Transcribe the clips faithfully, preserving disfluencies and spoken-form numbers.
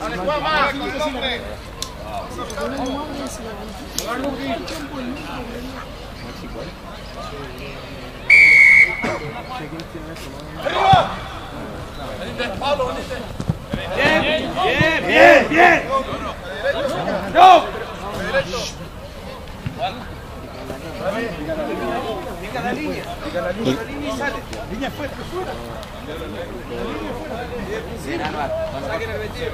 Bien, bien, bien, bien. No. Venga la línea, venga la línea, la línea y sale. Línea fuera, fuera. Bien, Anuar. Saquen el vestido.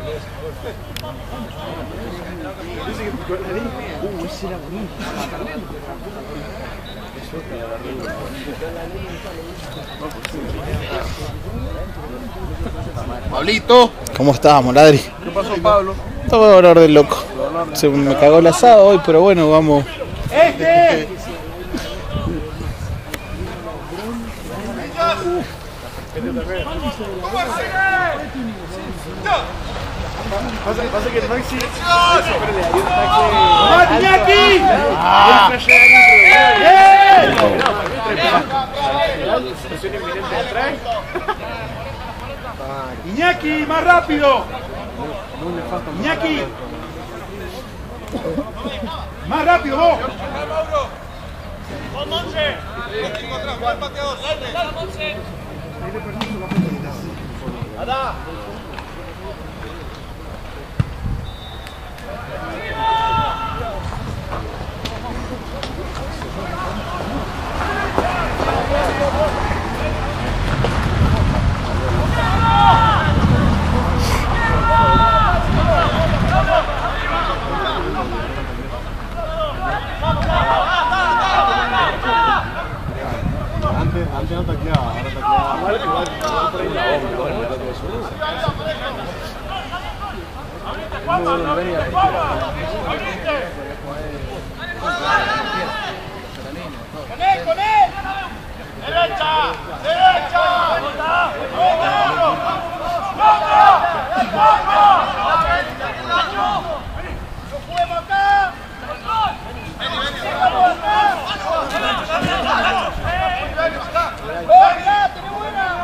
Uh, ese era bonito. Pablito, ¿cómo estás, Moladri? ¿qué pasó, Pablo? Todo dolor de loco. Se me cagó el asado hoy, pero bueno, vamos. ¡Este! Pasa, pasa que el Maxi siempre le daría un ¡Vamos, Iñaki! Ah. Iñaki, más rápido. Iñaki. Más rápido, vos. ¡Vos, Monse! ¡Ada! Antes no tacleaba, ahora tacleaba. ¡Con él, con él! ¡Derecha! ¡Derecha! ¡Vamos! ¡No juguemos acá! ¡Vení, vení! ¡Venga, tenés buena!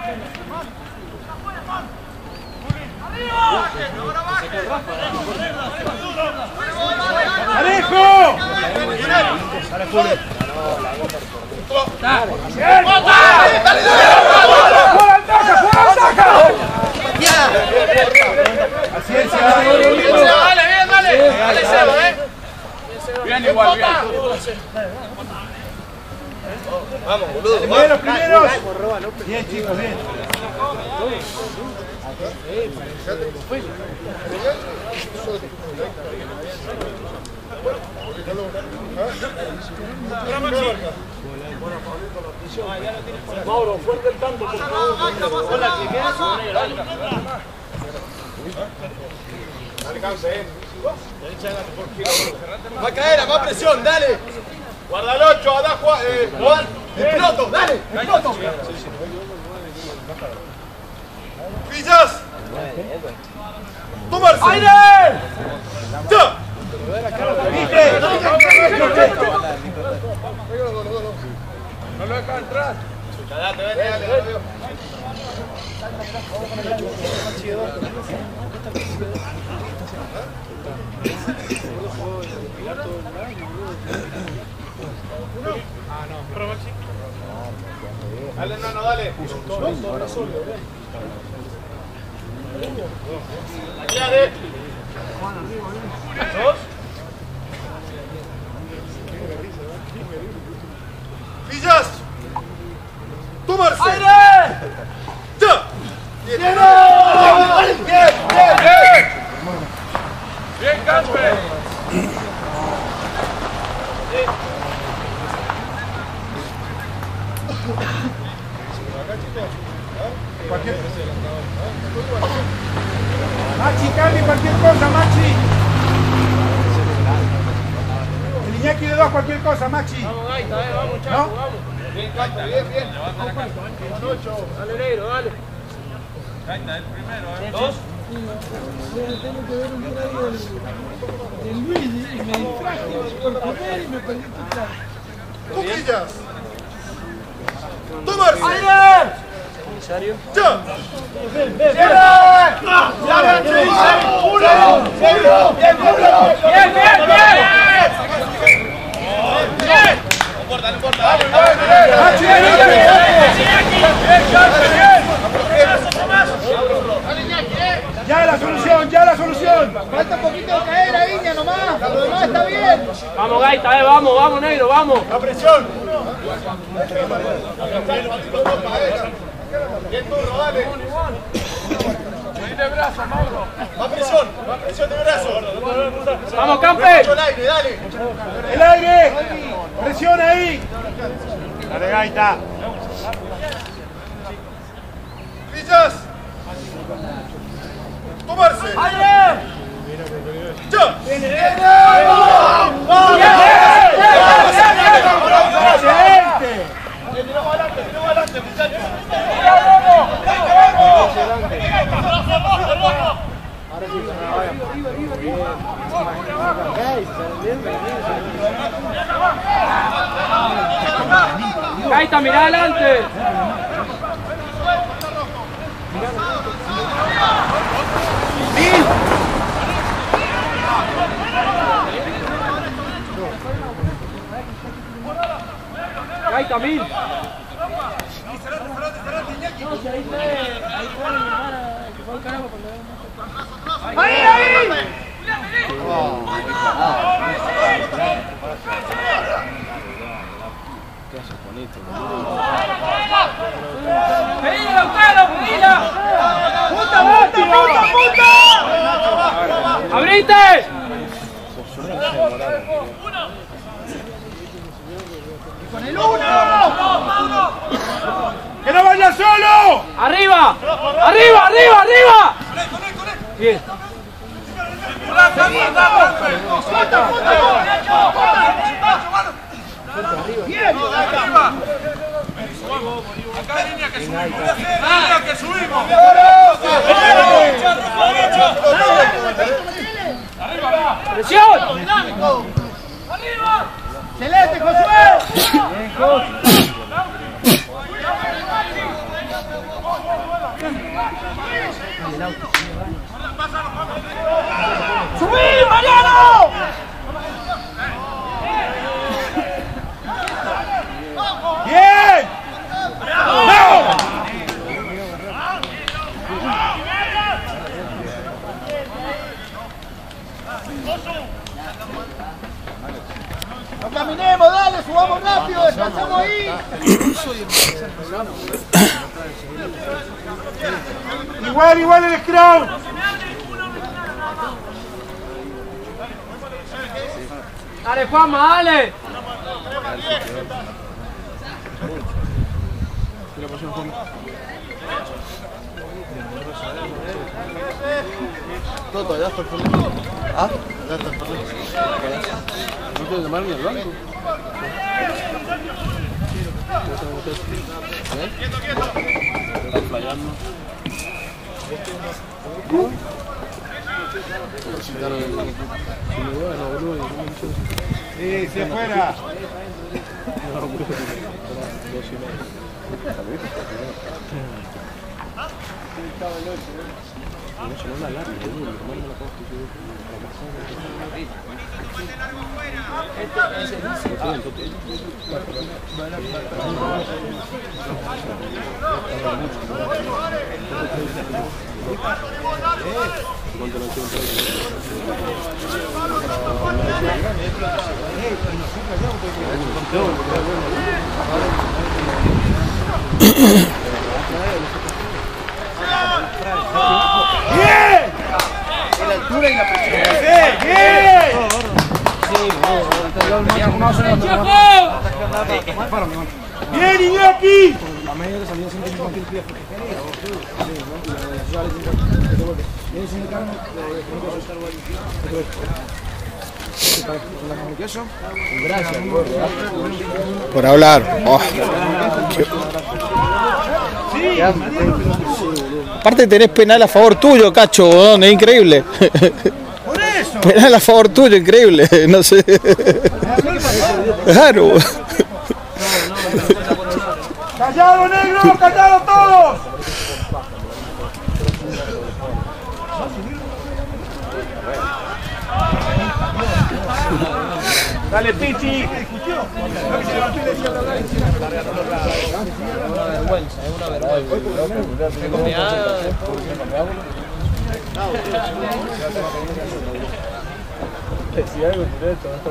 ¡Alejo! ¡Paciencia! ¡Dale, bien, dale! ¡Dale, Seba, eh! Bien, igual, bien. Vamos, boludo. Primeros, primeros. Bien, chicos, bien. Mauro, fuerte el tanto, por favor. Hola, ¿qué quedas? Dale, canse, eh. Va a caer, más presión, dale. Guarda el ocho, Adá, Juan, eh, Juan, exploto, dale, exploto. ¡Villas! ¡Tomarse! ¡Aire! ¡Ya! ¡Viste! No lo dejas entrar. Date, dale, dale, dale. Ah, no. ¿Pero Maxi? Dale, nano, dale. Aquí, dale. ¿Dos? ¡Villas! ¡Tomarse! ¡Aire! ¡Ya! ¡Bien! ¡Bien! ¡Bien! ¡Bien! ¡Bien, Casper! Cualquier... Maxi, Cali, cualquier cosa, Maxi. El Iñaki de dos, cualquier cosa, Maxi. Vamos, Gaita, eh, vamos, Chaco, ¿no? Vamos. Bien, Gaita, bien, bien. Con ocho. Dale, negro, dale. Gaita, el primero, ¿eh? ¿Dos? Tengo que ver un radio de Luis y me distraje por comer y me perdí tu plan. ¡Cuquillas! ¡Tomarse! ¡Aire! ¡Ya! ¡Ven, ven, ven! ¡Cierra! ¡Ya, Ya la solución, ya la solución. Falta un poquito de caer ahí, Iña, nomás. Lo demás está bien. Vamos, Gaita, eh, vamos, vamos, negro, vamos. La presión. Bien turno, dale. De brazo, Mauro. Más presión, más presión de brazo. Vamos, Campe. El aire, dale. El aire. Presión ahí. Dale, Gaita. Villas. Tomarse. ¡Aire! ¡Yo! ¡Excelente! ¡Tiramos adelante, tiramos adelante, muchachos! Gaita, mirá adelante. Gaita, mil. ¡Ahí, ahí! ¡Pedila, Lautaro, pedila! ¡Punta, punta, punta, punta! ¡Abrite! ¡Con el uno! ¡Que no vaya solo! ¡Arriba! ¡Arriba, arriba, arriba! Bien. ¡Bien! Acá línea que subimos. Línea que subimos. ¡Presión! ¡Excelente, Josué! ¡Subí, Mariano! ¡Bien! ¡Vamos! ¡No caminemos, dale, subamos rápido, descansamos ahí! Igual, igual el scrum. Dale, Juanma, dale. Todo, ya está el fondo. Ah, ya está el fondo. ¿No quieres llamar ni al blanco? ¿Eh? Están flayando. Sí, se fuera. ¡Bien! La altura y la presión. ¡Bien! ¡Bien! ¡Bien, Iñaki! Por hablar. Oh. Sí. Aparte tenés penal a favor tuyo, Cacho, bodón, es increíble. Por eso. Penal a favor tuyo, increíble, no sé. Claro. ¡Callado, negro! ¡Callado todos! Dale, Pichi. Una vergüenza, es una vergüenza. Si algo directo, no está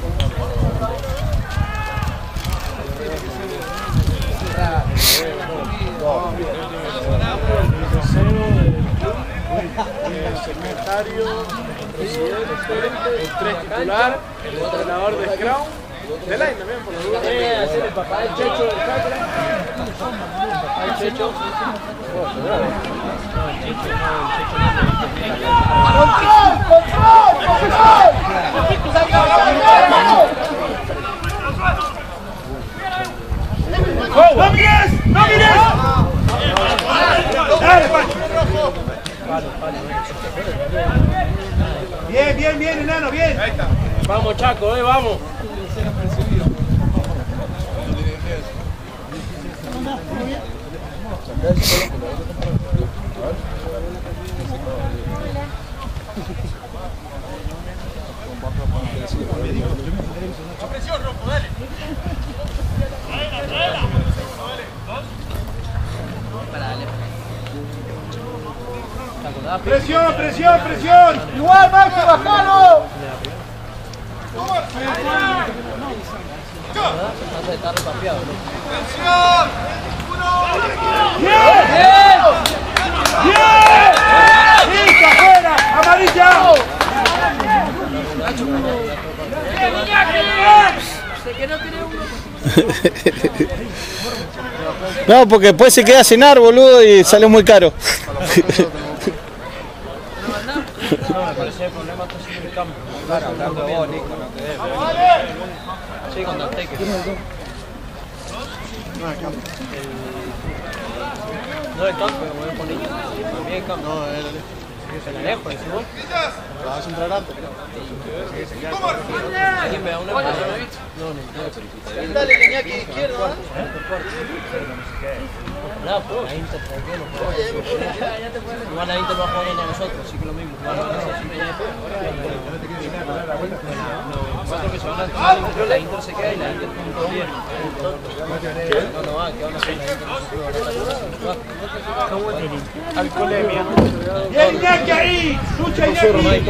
Secretario, presidente, el tres titular, el entrenador de Scrum, de Line también por los lugares. Hacer el papá del Checho del Catra. Papá del Checho. ¡Control! ¡Control! ¡Control! ¡No mires! ¡No mires! ¡Dale, Pancho! Bien, bien, bien, enano, bien. Ahí está. Vamos, Chaco, eh, vamos. Presión, Rocco, dale. Presión, presión, presión. Igual, Maxi, bajalo. ¡Bien! ¡Bien! ¡Listo, afuera! ¡Amarilla! No, porque después se queda sin árbol, boludo, y sale muy caro. No, me parece el problema está en el campo. Claro, hablando vos, Nico, no te debes. Sí, con Danteque. No, el campo. No, el campo, me voy a poner. También el campo. No, el se la lejos, ¿sí vos? Lo vas a entrar antes, creo. ¿Alguien me da una mano? No, no, no. Dale, Iñaki, izquierda. No, pues, la Inter tranquilo, no puede. Igual la Inter va a jugar contra nosotros, así que lo mismo. Cuatro que se van a entrar, la Inter se queda y la Inter punto bien. No, no va, que van a hacer la Inter. Alcoholemia. ¡Bien, Iñaki ahí! ¡Lucha, Iñaki!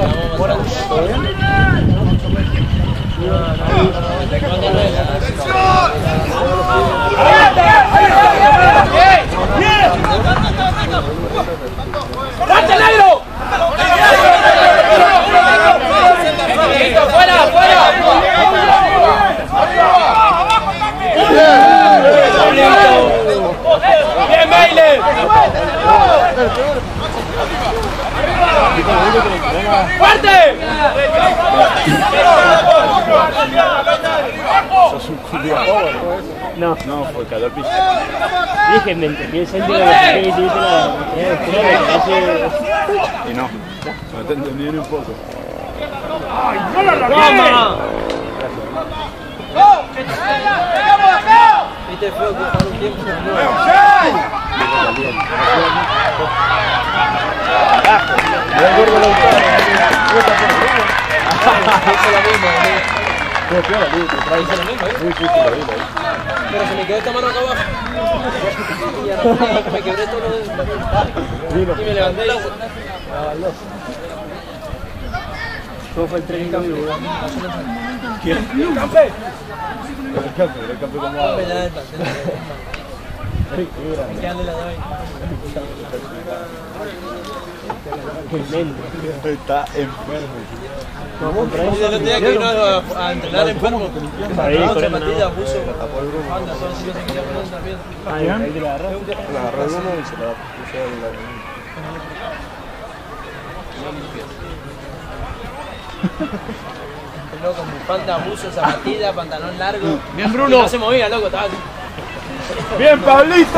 ¡Date, negro! ¡Fuera, fuera! ¡Bien, Baile! ¡Fuerte! Sos un culiao. No, no, fue calor piso. Dije, me entendí el centro de la que hiciste la... Y no, no te entendí ni un poco. ¡Ay, no la ¡Toma! Viste el fuego que para un tiempo. Pero se me quedó esta mano acá abajo. Y me quebré todo lo de... Y me levanté y... ¿Cómo fue el tren en cambio? ¿Quién? ¡Campe! El campo, el campo como... Está enfermo. El otro día que vino a, a entrenar enfermo. Ahí, No, con se el matilla, puso. Tapó el grumo. Anda, solo si no se quería poner también. Ahí, ahí te la agarró. La agarró el uno y se la puso en la... El loco con bufanda, buzo, zapatilla, pantalón largo. Bien, Bruno. Y no se movía, loco, estaba así. ¡Bien, Pablito!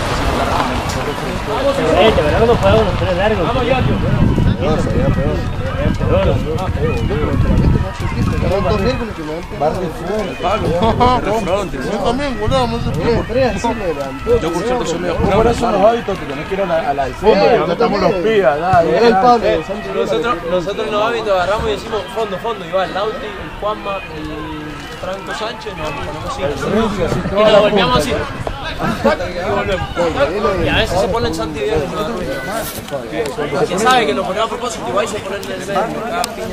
Eh, te verás cuando juega unos tres largos. Vamos, Yotio. Peor, sería peor. Yo también, boludo, no se puede. Yo por cierto soy medio por eso los hábitos que tenés que ir a la, a la del fondo, que no estamos los pibas, dale. Nosotros, nosotros en los hábitos agarramos y decimos fondo, fondo, y va el Lauti, el Juanma, el Franco Sánchez, nos ponemos así. Y nos volvíamos así. Y volvemos. Y a veces se ponen Santi Diego. ¿Quién sabe que lo ponemos a propósito y va y se ponen en el medio? Cada piña.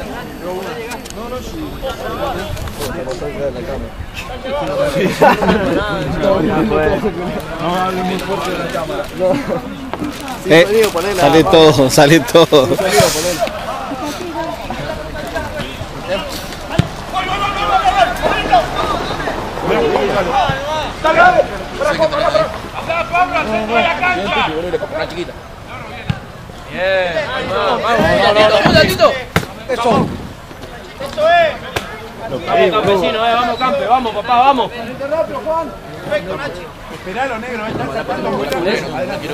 Eh, sale todo, sale todo. Bien, vamos, vamos, Gatito. Eso. Eso es. Vamos, campesino, eh, vamos, campe, vamos, papá, vamos. Perfecto, Nachi. Esperalo, negro, está sacando muy lejos.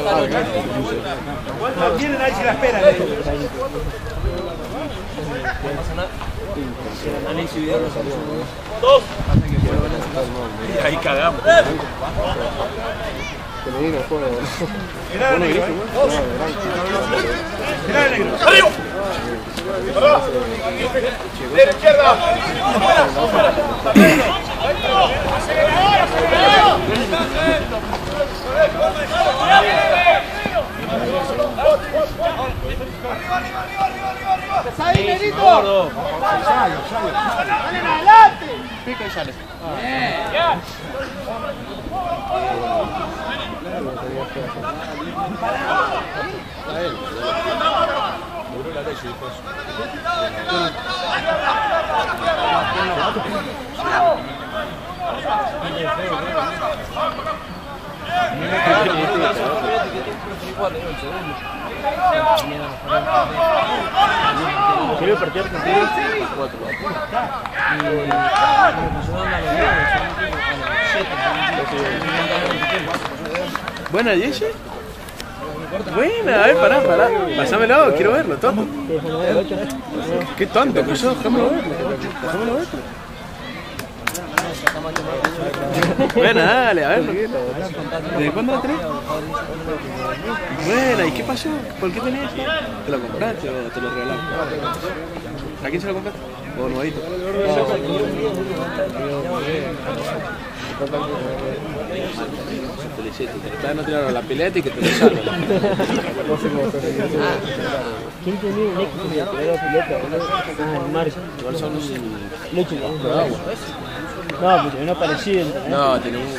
La tienen ahí, se la esperan. Dos. Y ahí cagamos. Esperalo, negro. Esperalo, negro. ¡Arriba! De la izquierda. ¡Ahí, Nerito! ¡Salen adelante! Pica y sale. ¿Quiere partir Argentina? Cuatro. Buena, Jesse. Buena, a ver, pará, pará. Pásamelo, quiero verlo, tonto. Qué tonto que sos, déjamelo verlo. Déjamelo verlo. Buena, dale, a verlo. ¿Desde cuándo la tenés? Buena, ¿y qué pasó? ¿Por qué tenés esto? ¿Te lo compraste o te lo regalaron? ¿A quién se lo compraste? ¿O nuevito? Felicito, te no tiraron la pileta y que te lo salvan. ¿Quién tenía un equipo que tiró la pileta? Ah, el Marco. Igual son un... Leche, ¿no? Agua. No, pero no parecido. No, tiene un...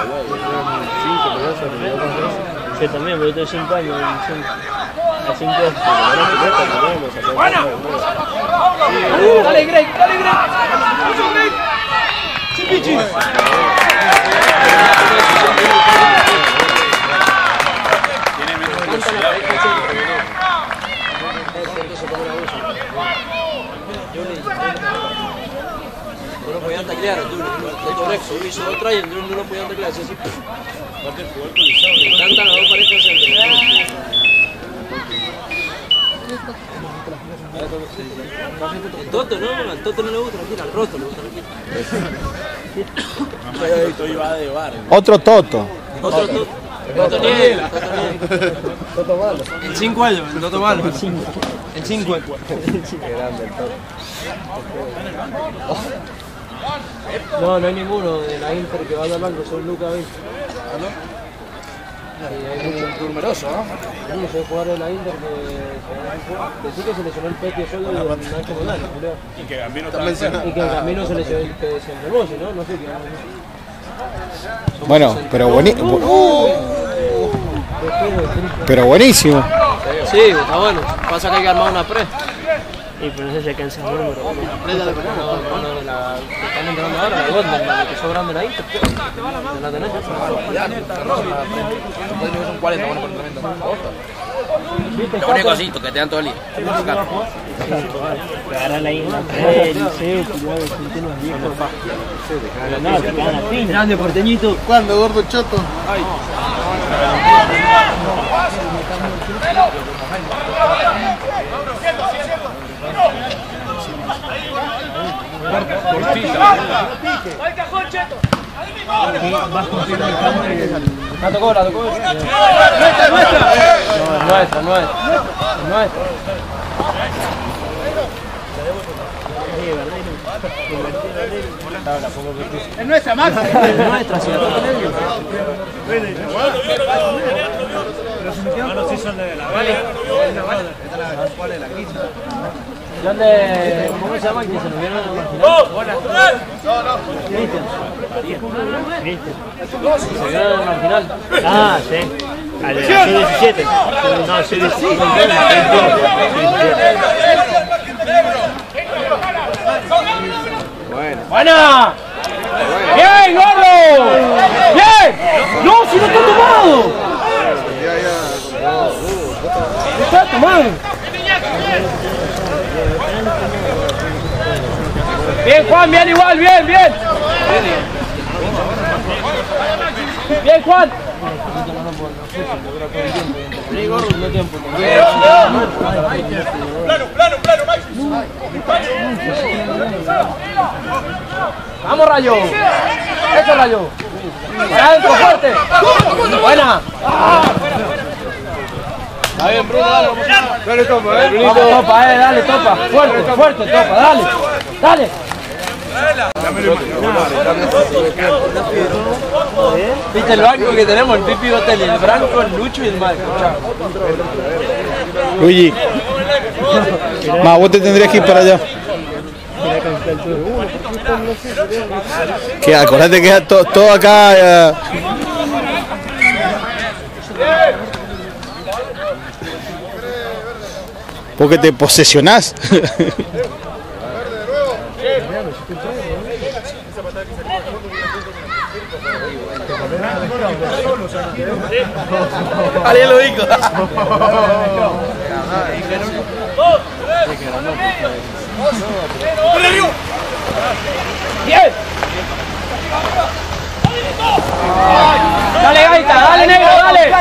Yo también, pero yo tengo cinco años. A cinco años. ¡Bueno! ¡Dale, Greg! ¡Dale, Greg! ¡Mucho, Greg! ¡Sí, pichi! Tiene menos velocidad. No lo podían taclear, Toto Rexo hizo otra y el no lo podían taclear, así. Aparte el jugador colizado. Me encantan las dos parejas de el Toto no, al Toto no le gusta la gira, al Roto le gusta la gira. Esto iba de bar. Otro Toto. Otro Toto. Toto Niel, Toto Niel. En cinco años, el Toto Malo. En cinco años. Grande el Toto. No, no hay ninguno de la Inter que vaya al banco, solo Luca Vin. Hay mucho numeroso, ¿no? Hay muchos jugadores de la Inter que decir que se lesionó el Peque solo y el Nacho Morales, Julio. Y que Gambino está Y que en camino se lesionó el que se enfermó, si no, no sé qué. Bueno, pero buenísimo. Pero buenísimo. Sí, está bueno. Pasa que hay que armar una pre. Y pero no sé si alcanza el número. Pre de la pre, no, no, de la que están entrando ahora, la Golden, la que son grandes la Inter. ¿No la tenés? Son cuarenta, bueno, por el tremendo. Lo único así, que te dan todo el día. Agarra la Inter, el liceo, cuidado, son unos viejos. No, te cagan a piña. Grande porteñito. ¿Cuándo, gordo choto? Ay. Cortita. La tocó, la tocó. ¡Nuestra, nuestra! No, nuestra, nuestra. Nuestra. Es nuestra, Max. Es nuestra, si la toca nervio. No, sí son de la ¿Dónde? ¿Cómo se llama? ¿Quién se nos vieron en la marginal? Cristian. Se vieron en la marginal. Ah, sí. Al de la C diecisiete. No, C diecisiete. ¡Buena! ¡Bien, gordo! ¡Bien! ¡No, si no está tomado! ¡No está tomado! Bien, Juan, bien igual, bien, bien. Bien, Juan. Plano, plano, plano, Max. Vamos, Rayo. Eso, Rayo. Para adentro, fuerte. Buena. Está bien, Bruno, dale, vamos a dale, topa, eh. Vamos, topa, eh, dale, topa. Fuerte, fuerte, topa, dale. Dale. Viste el banco que tenemos, el Pipi Hotel, el Branco, el Lucho y el Marco. Luigi. Ma, vos te tendrías que ir para allá. Que acordate que es to, todo acá. Eh. Porque te posesionás. Alguien lo dijo. Bien. Dale, Gaita, dale, negro, dale.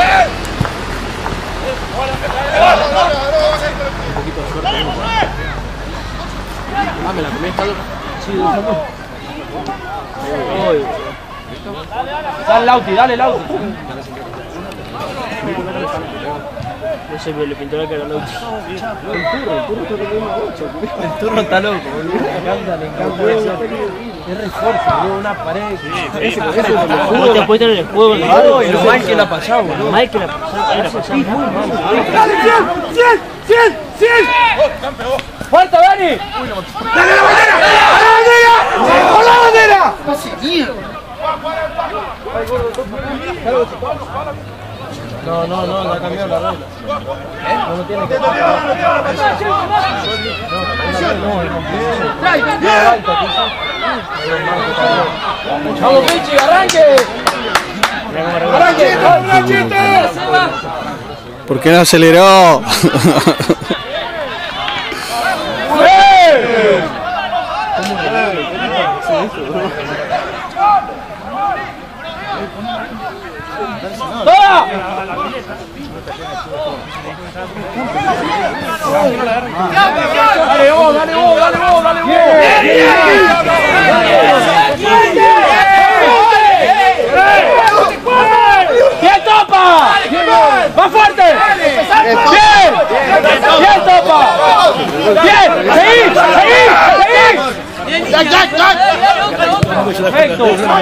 Ah, me la comí esta dura. Sí, dale, Lauti, dale, Lauti. No sé, pero le pintó la cara a Lauti. El turno está loco, boludo. Le encanta, le encanta. Es refuerzo, boludo, una pared. Vos te apuestas en el juego, en el Claro, y lo mal que la ha pasado, boludo. mal que la pasó, que la pasó muy mal. ¡Dale, cien! ¡cien! ¡cien! ¡cien! ¡Fuerte, Dani! ¡Dale la bandera! ¡A la bandera! ¡Con la bandera! No, no, no, no ha cambiado la regla. No, no tiene que ¡vamos, Pichi, arranque! ¡Arranchito, arranchito! ¿Por qué no aceleró? ¡Toma! Dale vos, dale vos, dale vos, dale vos. ¡Bien, Topa! ¡Más fuerte! ¡Bien! ¡Bien, Topa! ¡Bien! ¡Seguí! ¡Seguí! ¡Seguí! ¡Jack, Jack, Jack! ¡Perfecto!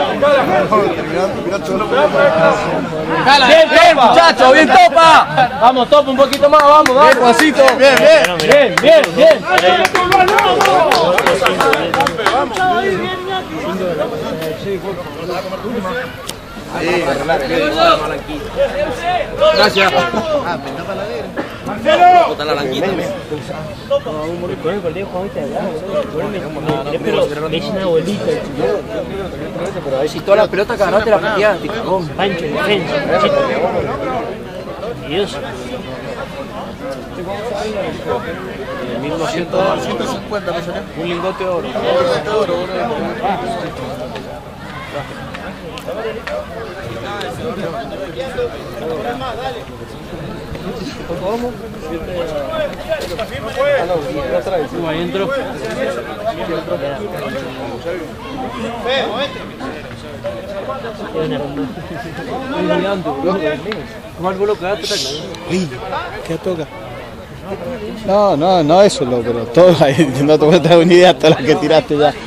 ¡Bien, bien, muchachos! ¡Bien, Topa! Vamos, Topa, un poquito más, vamos, vamos. Bien, Juancito. Bien, bien. Bien, bien, bien. Gracias. ¡Marcelo! Está la blanquita. Con el colegio Juan viste allá, pero me hice una bolita. Pero a ver si todas las pelotas que agarraste la pateadas, te cagón. Pancho en defensa, Panchito. Y eso. mil doscientos cincuenta me salió. Un lingote de oro. Un lingote de oro, ¿Cómo? Uh, ahí entró. ¿Cómo vos lo cagaste? Uy, ¿qué toca? No, no, no eso, lo, pero todo ahí, no te voy a traer una idea hasta la que tiraste ya.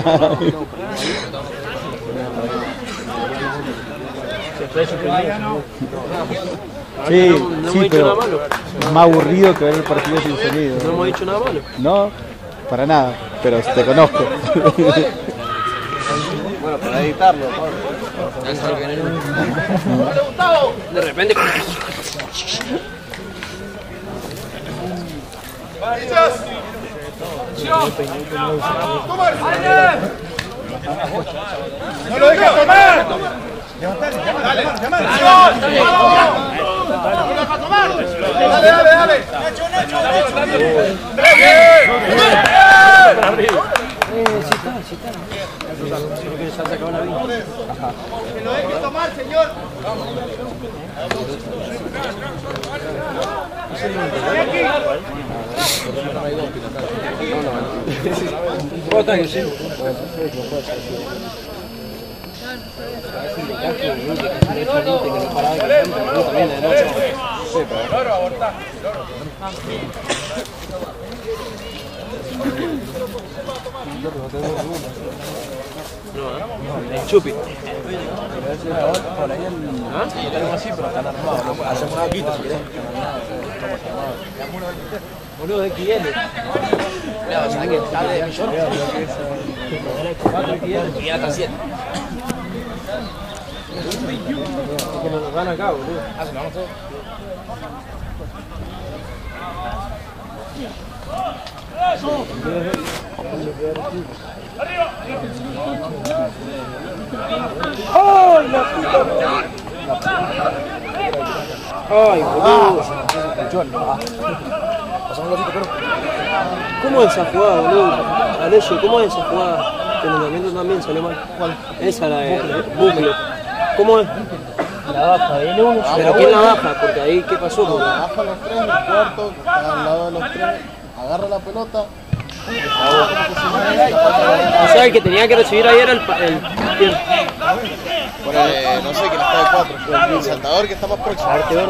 Sí, no, no sí, hemos pero dicho nada malo. más aburrido que ver el partido sin sonido. No hemos dicho nada malo. No, para nada, pero te conozco. Bueno, para editarlo, De repente. ¡No lo dejes tomar! Levantale, dale, llamale. Dale, dale, dale. Nacho, Nacho, Nacho. Que lo deje tomar, señor. El chupi. Boludo, de X L. No, ¿sabes qué? Está de millón. Y ya está siete. Que nos dan acá, boludo. Ah, se lo vamos todos. ¡Ay, la puta! ¡Ay, boludo! ¿Cómo es esa jugada, boludo? Alessio, ¿cómo es esa jugada? Que en el entrenamiento también salió mal. ¿Cuál? Esa, la de bucle. ¿Cómo es? La baja, viene uno. ¿Pero quién la baja? Porque ahí, ¿qué pasó? Baja los tres, el cuarto, está al lado de los tres, agarra la pelota. O sea, el que tenía que recibir ahí era el... el ¿quién? Por el, no sé quién está de cuatro, el saltador que está más próximo. Arte verde.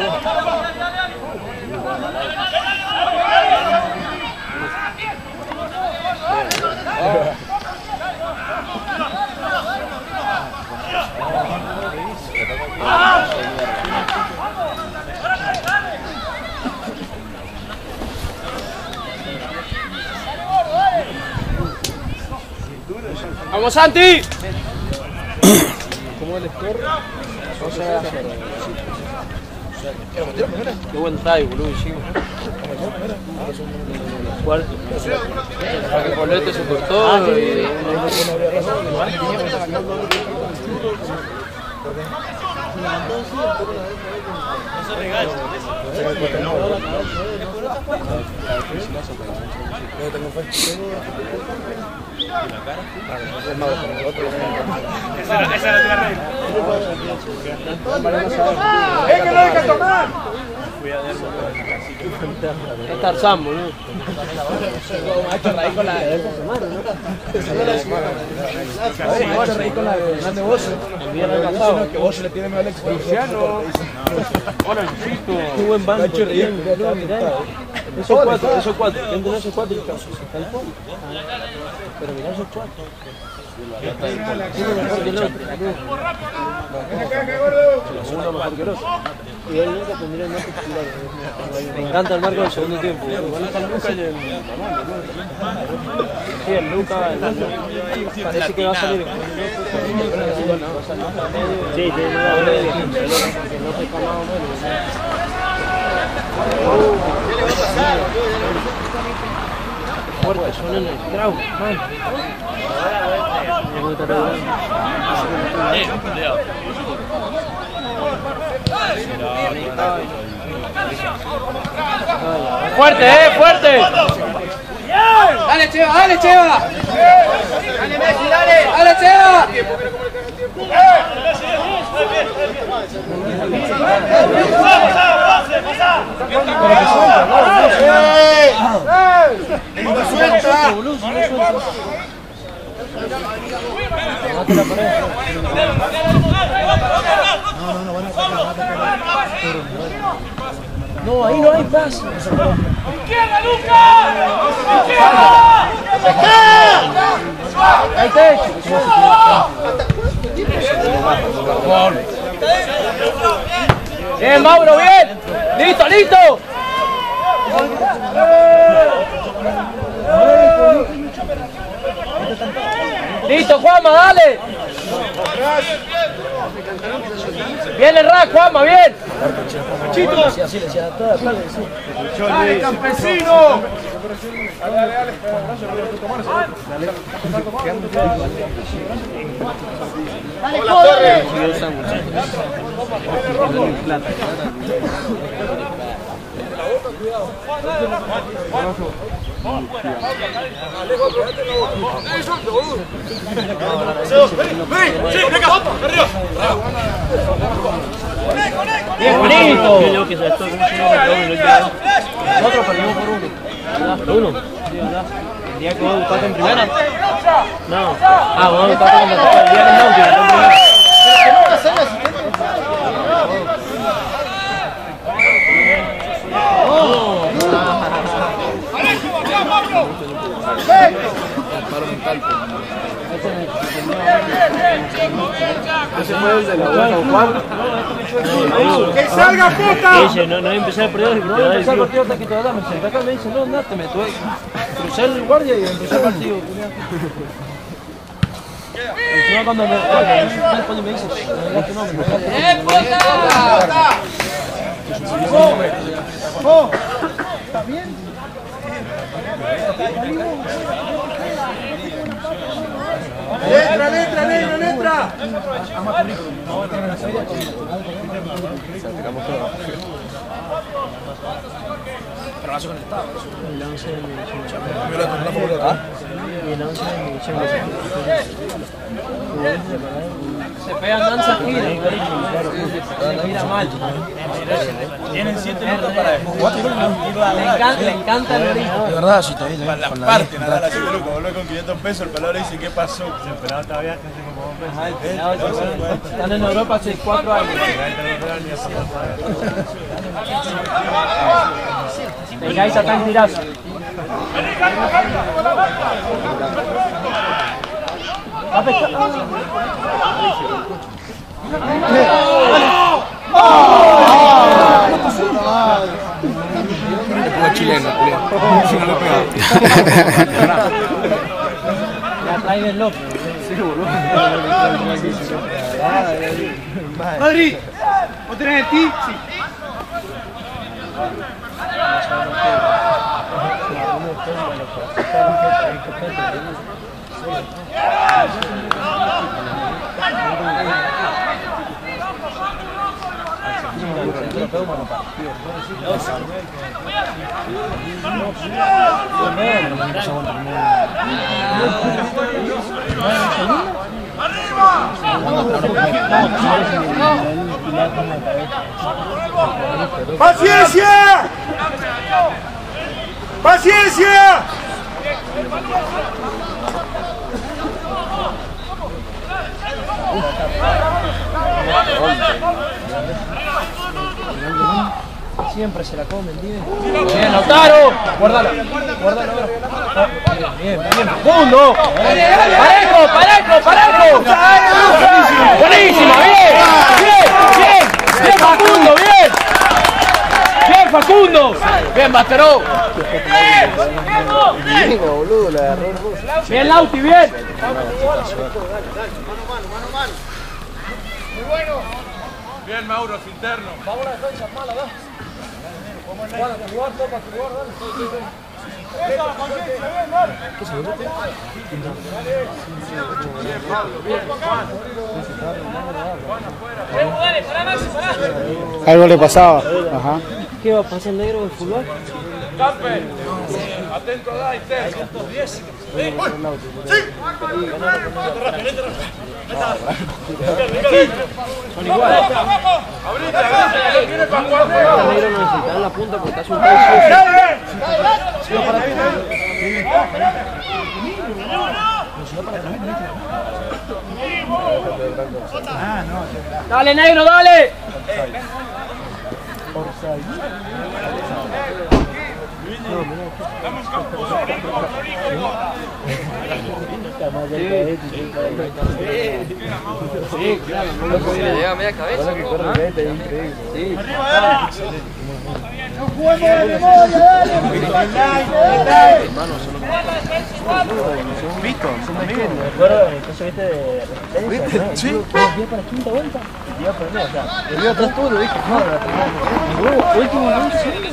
¡Vamos, Santi! ¿Cómo el score? Qué buen try, boludo, hicimos. ¿Cuál? Porque Polete se cortó y... ¡Eh, que lo dejes tomar! Es Tarzán, boludo. Macho reí con la de Grande Bozo. El viernes pasado. Que Bozo le tiene miedo al ex. Luciano. Hola, Luisito. Qué buen banco. Macho reí. Esos cuatro, esos cuatro. ¿Quién tiene esos cuatro? Pero mirá esos cuatro. Uno mejor que el otro. Uno mejor que el otro. Y él nunca tendría el marco titular. Me encanta el marco del segundo tiempo. Igual está el Luca y el... Sí, el Luca. El... Parece que va a salir. Sí, sí, no va a salir. No se está más o menos. Fuerte, son en el crowd, man. ¡Fuerte, eh! ¡Fuerte! ¡Dale, Cheva! ¡Dale, Cheva! ¡Dale, Messi! ¡Dale! ¡Dale, Cheva! boludo, si no suelto. Tomate la pared. No, no, no, van a atacar, van a atacar. No, ahí no hay pase. ¡Izquierda, Lucas! ¡Izquierda! Ahí techo. Bien, Mauro, bien. Listo, listo. Listo, Juanma, dale. Bien el rack, Juanma, bien. ¡Dale, campesino! Dale, dale, dale. Dale, corre. Bien, bonito. Nosotros perdimos por uno. ¿Por uno? Sí, ¿verdad? ¿El día que vos buscaste en primera? No. Ah, vos buscaste cuando el día que no, que en primera. Ese fue el de la San Juan. ¡Que salga, puta! Dice, no, no empecé el partido. No, empecé el partido taquito de dama. Se acá me dice, no, andate, me tuve. Crucé el guardia y empecé el partido. Encima cuando me cuando me dices, me que no, me ¡eh, puta! ¡Oh! ¿Está bien? ¡Letra, letra, letra, letra! Trabajo con el Estado. El once de mi Se pegan danzas gira. Gira mal. Tienen siete minutos para después. Le encanta, le encanta el ritmo. De verdad, sí, está bien. Para la parte, nada, la siete lucas, volver con quinientos pesos, el pelado le dice, ¿qué pasó? Se esperaba todavía hace como dos meses. Están en Europa hace cuatro años. Vengáis a tan tirazo. Va a pescar. Después chileno, Julián. Si no le pegaba. La traen el loco. Madrid, ¿vos tenés el ti? Sí. ¡Paciencia! ¡Paciencia! Siempre se la comen, dime. Bien, Lautaro. Guárdalo. Guárdalo. Bien, bien, bien. Facundo. Parejo, parejo, parejo. Buenísima, bien. Bien, bien. Bien, Facundo, bien. Bien, Facundo. Bien, Basteró. Bien, boludo, la agarró. Bien, Lauti, bien. Bien, Mauro, es interno. Vamos a la defensa, mala, da. Juan, a tu lugar, toca a tu lugar, dale. ¡Esa, paciencia, bien, dale! ¿Qué se vuelve? Bien, Pablo, bien, Juan. Dale, pará, Maxi, pará. Algo le pasaba. Ajá. ¿Qué va a pasar el negro del fútbol? Camper, atento, da, interno. diez. ¡Sí! Son iguales. Abrite, abrite, viene para jugar. El negro no necesita la punta porque está soltado. ¡Dale! Dale, negro, dale. Sí, claro, no le llega a media cabeza. Sí. No juguemos de memoria, dale. Hermano, son Vito, son amigos. Me acuerdo del caso este de Resistencia, ¿no? Sí. Todos días para la quinta vuelta. Y iba a perder, o sea, el día atrás todo lo dije, no, la primera. Y luego, último momento,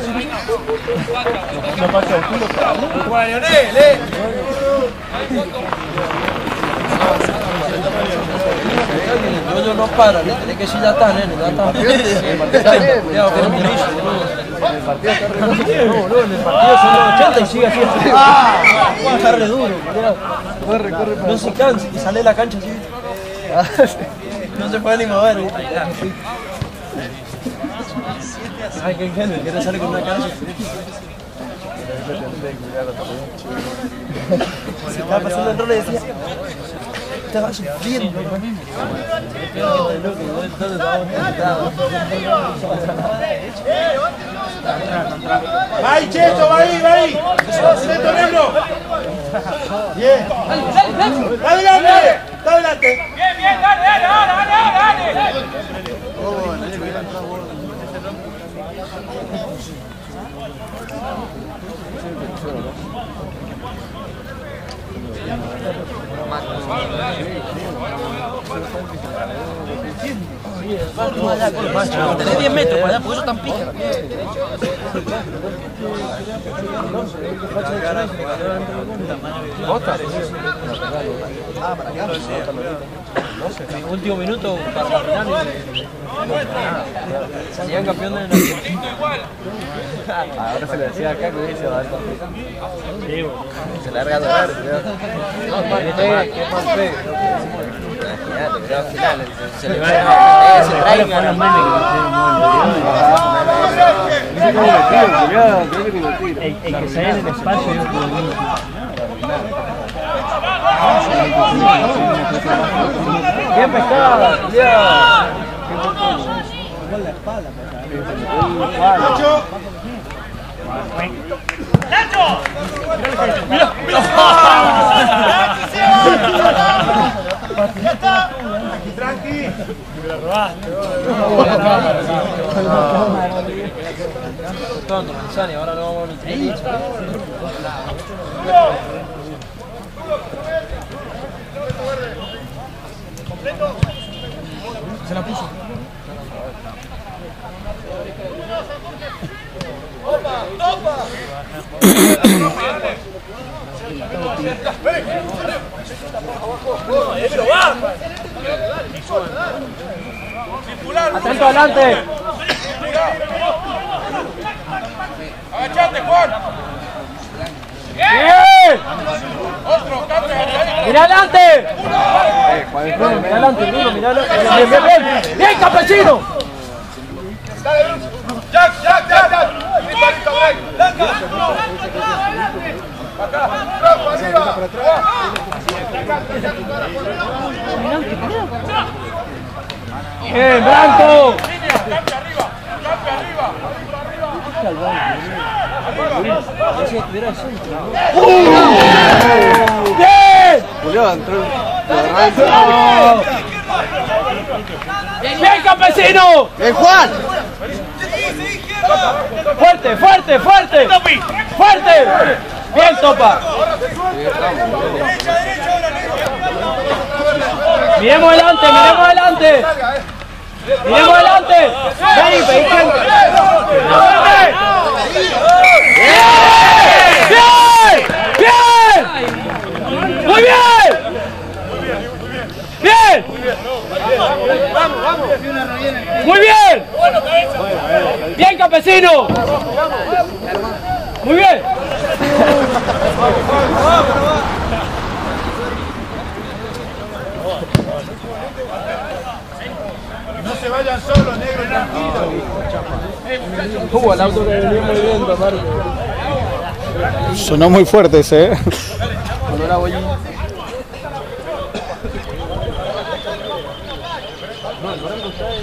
no pasa el culo, pero... ¡Juega Lionel, eh! Yo no para, le tenés que decir ya está, nene, ya está. Cuidado, que no me hizo, boludo. En el partido está re duro. No, boludo, en el partido son los ochenta y sigue así. ¡Ah! Está re duro, cuidado. Corre, corre. No se canse y sale de la cancha así. No se puede ni mover. Ay, qué ingenuo, quiere salir con una cancha. Se estaba pasando el rol y decía, estaba sufriendo. Va ahí, Cheto, va ahí, va ahí. Cheto, negro. Bien. Adelante, adelante. Bien, bien, dale, dale, dale, dale, dale. Tenés diez metros para allá, por eso tan pica. Último minuto para la final. Salían campeones de la... Ahora se le decía acá que hubiese dado el partido. Sí, bueno. Se larga a doler, no, qué mal fe. Se le va a se traigan los memes que El que se en el espacio es bien pescada, ya. Con la espalda, Nacho. ¡Nacho! Mira, mira. Ya está. Aquí, tranqui. Me la robaste. Tonto, Manzani, ahora no vamos a ni Se la puso. ¡Opa! ¡Opa! ¡Pero va! Atento adelante. ¡Agachate, Juan! ¡Bien! ¡Otro! ¡Mira adelante! Mira adelante, Bruno, mira adelante. Bien, bien, bien. ¡Bien, campesino! ¡Jack, Jack, Jack, Jack! ¡Listo, break! ¡Acá! ¡Rojo, arriba! ¡Bien, Branco! ¡Cambia arriba! ¡Cambia arriba! ¡Bien! Julio entró. ¡Bien, campesino! ¡Bien, Juan! ¡Fuerte, fuerte, fuerte! ¡Fuerte! ¡Bien, Topa! ¡Miremos adelante, miremos adelante! ¡Miremos adelante! ¡Vení, vení! ¡Bien! ¡Bien! ¡Muy bien! ¡Bien! ¡Muy bien! ¡Bien, campesino! ¡Muy bien! No se vayan solos, negro, tranquilo. Uh, el auto que venía muy bien, aparte. Sonó muy fuerte ese, ¿eh? Sonó la bollita. No, el barranco está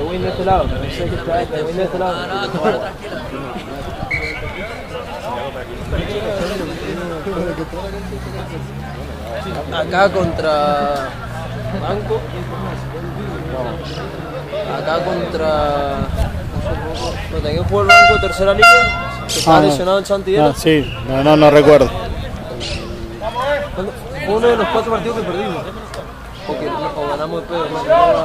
Win de este lado, pensé que está este, Win de este lado. No, no, toma tranquila. Acá contra Banco. Acá contra. No tenía que jugar el Banco de tercera línea. Que estaba Ah, no. lesionado en Santiago. Ah, sí, no, no, no recuerdo. Fue uno de los cuatro partidos que perdimos. Porque o ganamos de pedo. ¿No?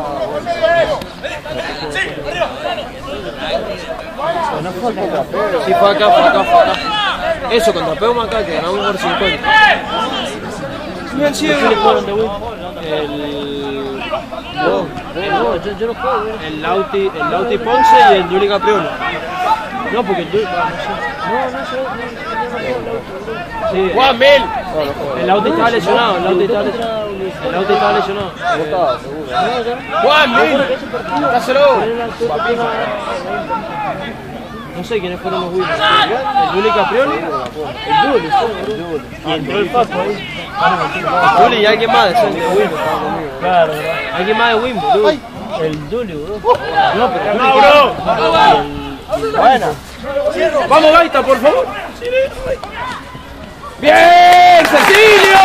Sí, fue acá, fue acá, fue acá. Eso, contra Peuma acá, que ganamos por cincuenta. Mira el ciego. El... No, no, yo, yo no juego. El Lauti, el Lauti Ponce y el Juli Capriolo. No, porque el Juli... No, no sé. Sí, Juan Mil. El Lauti estaba lesionado, el Lauti estaba lesionado. El Lauti estaba lesionado. Juan Mil. Dáselo. No sé quiénes fueron los Willy. El Juli Caprioli. El Juli, sí, y entró el Paco ahí. El Juli y alguien más de Wimbo. Claro, alguien más de Wimbo, boludo. El Juli, bro. No, pero no, bro. Bueno. Vamos, Gaita, por favor. ¡Bien, Cecilio!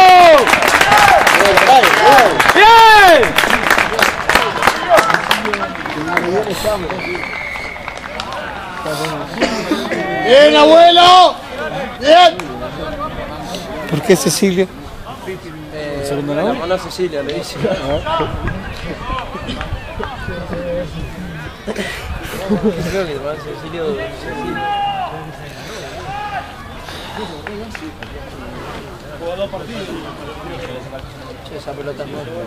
¡Bien! ¡Bien, abuelo! ¡Bien! ¿Por qué Cecilio? Eh, la hermana Cecilia le dice. Creo que va Cecilio. Cecilio. Jugó dos partidos. Che, esa pelota es nueva.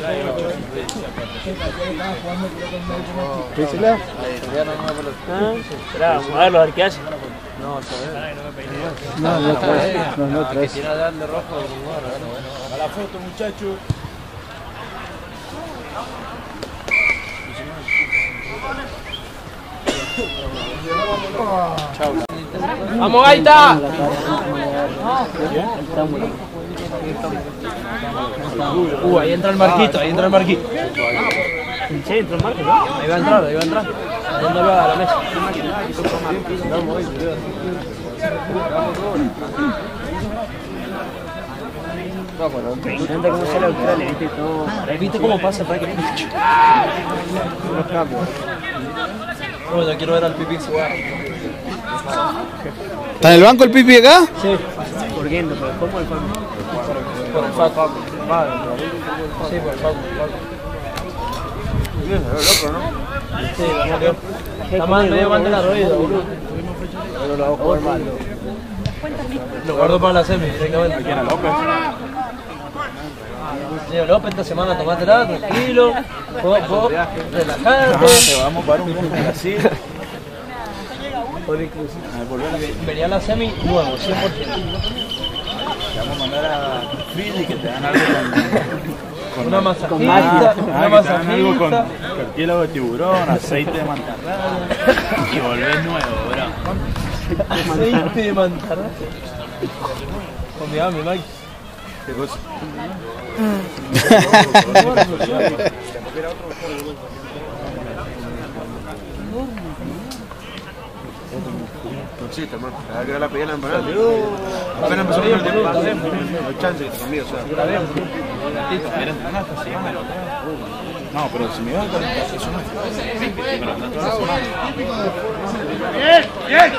¿Qué se le da? Esperá, vamos a ver los arqueazos. No, sabés. No, no traes. No, no Que traes. quiera darle rojo al lugar, bueno. A la foto, muchachos. ¡Vamos, Gaita! Uh, ahí entra el Marquito, ahí entra el Marquito. Sí, entró el Marco, ¿no? Ahí va a entrar, ahí va a entrar. Dándolo a la mesa. Gente cómo sale Australia, viste todo. ¿Viste cómo pasa para que Bueno, yo quiero ver al Pipi jugar. ¿Está en el banco el Pipi acá? Sí, corriendo, pero ¿cómo el Facu? Por el Facu. Sí, por el Facu. Sí, está mal, medio mal de la rodilla, boludo. Pero lo hago jugar mal. Lo guardo para la semi, directamente. ¿Quién era López? Señor López, esta semana tomátela, tranquilo. Vos, vos, relajate. Vamos para un punto así. Venía a la semi nuevo, cien por ciento. Te vamos a mandar a Philly que te dan algo con... Una masajista, una masajista. Cartílago de tiburón, aceite de mantarraya y volvés nuevo, bro. Aceite de mantarraya. Con mi ami, Mike. ¿Qué cosa? Sí, hermano. La verdad que la pedí la empanada. Apenas empezó a el tiempo. No hay chance que te conmigo, o sea. No, pero si me dan cuarenta, eso no es. Pero anda toda la semana. ¡Bien! ¡Bien!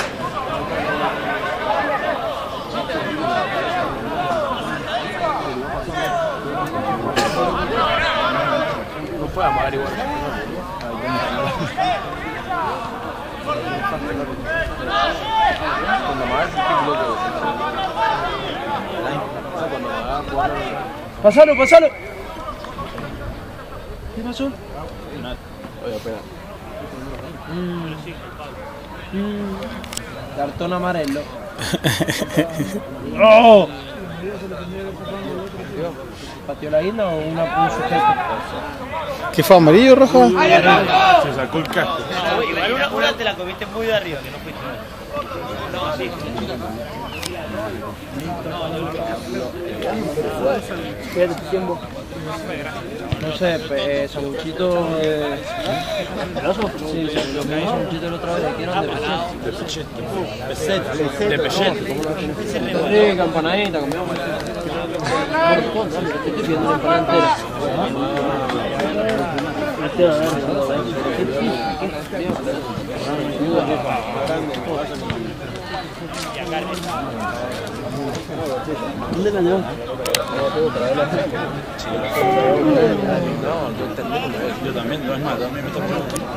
No puede amagar igual. Pasalo, pasalo. ¿Qué pasó? Oye, espera. Mm. Mm. Cartón amarelo. ¡Oh! ¿Pateó la isla o una, un sujeto? ¿Qué fue, amarillo o rojo? Se sacó el casco. Igual una, una te la comiste muy de arriba, que no fuiste. No, sí. Espérate tu tiempo. No sé, eh, sanguchito de... ¿Peloso? Sí, sí, lo que hay sanguchito la otra vez, que eran de Pechet. Pechet. De Pechet. Sí, campanadita, comíamos. Estoy pidiendo una empanada entera. ¿Dónde la llevas? Yo también, no es más, también me tocó.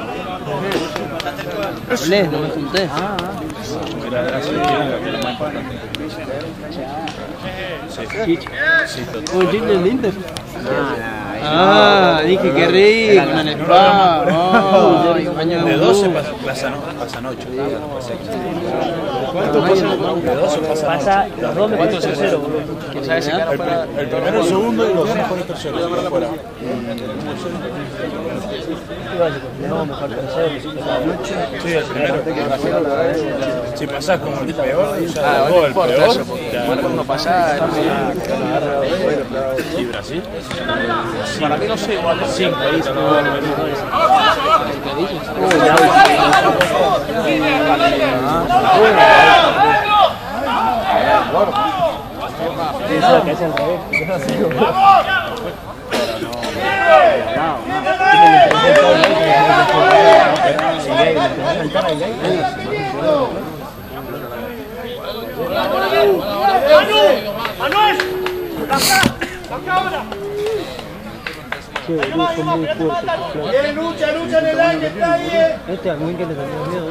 Hablé, no me junté. Mira, gracias, que es lo más importante. Sí, sí, total. ¿Un chile del Inter? Ah, dije que rico, en el spa. De doce pasan ocho. ¿Cuánto pasa? De doce pasan ocho. Los dos me parece tercero, boludo. O sea, ese cara para el primero, el segundo y los dos mejores terceros. No, mejor tercero. Sí, el primero. Si pasás como el peor, ya el peor. Cuando pasás, ¿Y Brasil? para mí no sé, igual es cinco. Que es al revés. ¡Manuel! ¡Acá! ¡Acá ahora! Bien, lucha, lucha en el aire, está ahí. Este es alguien que le tenía miedo,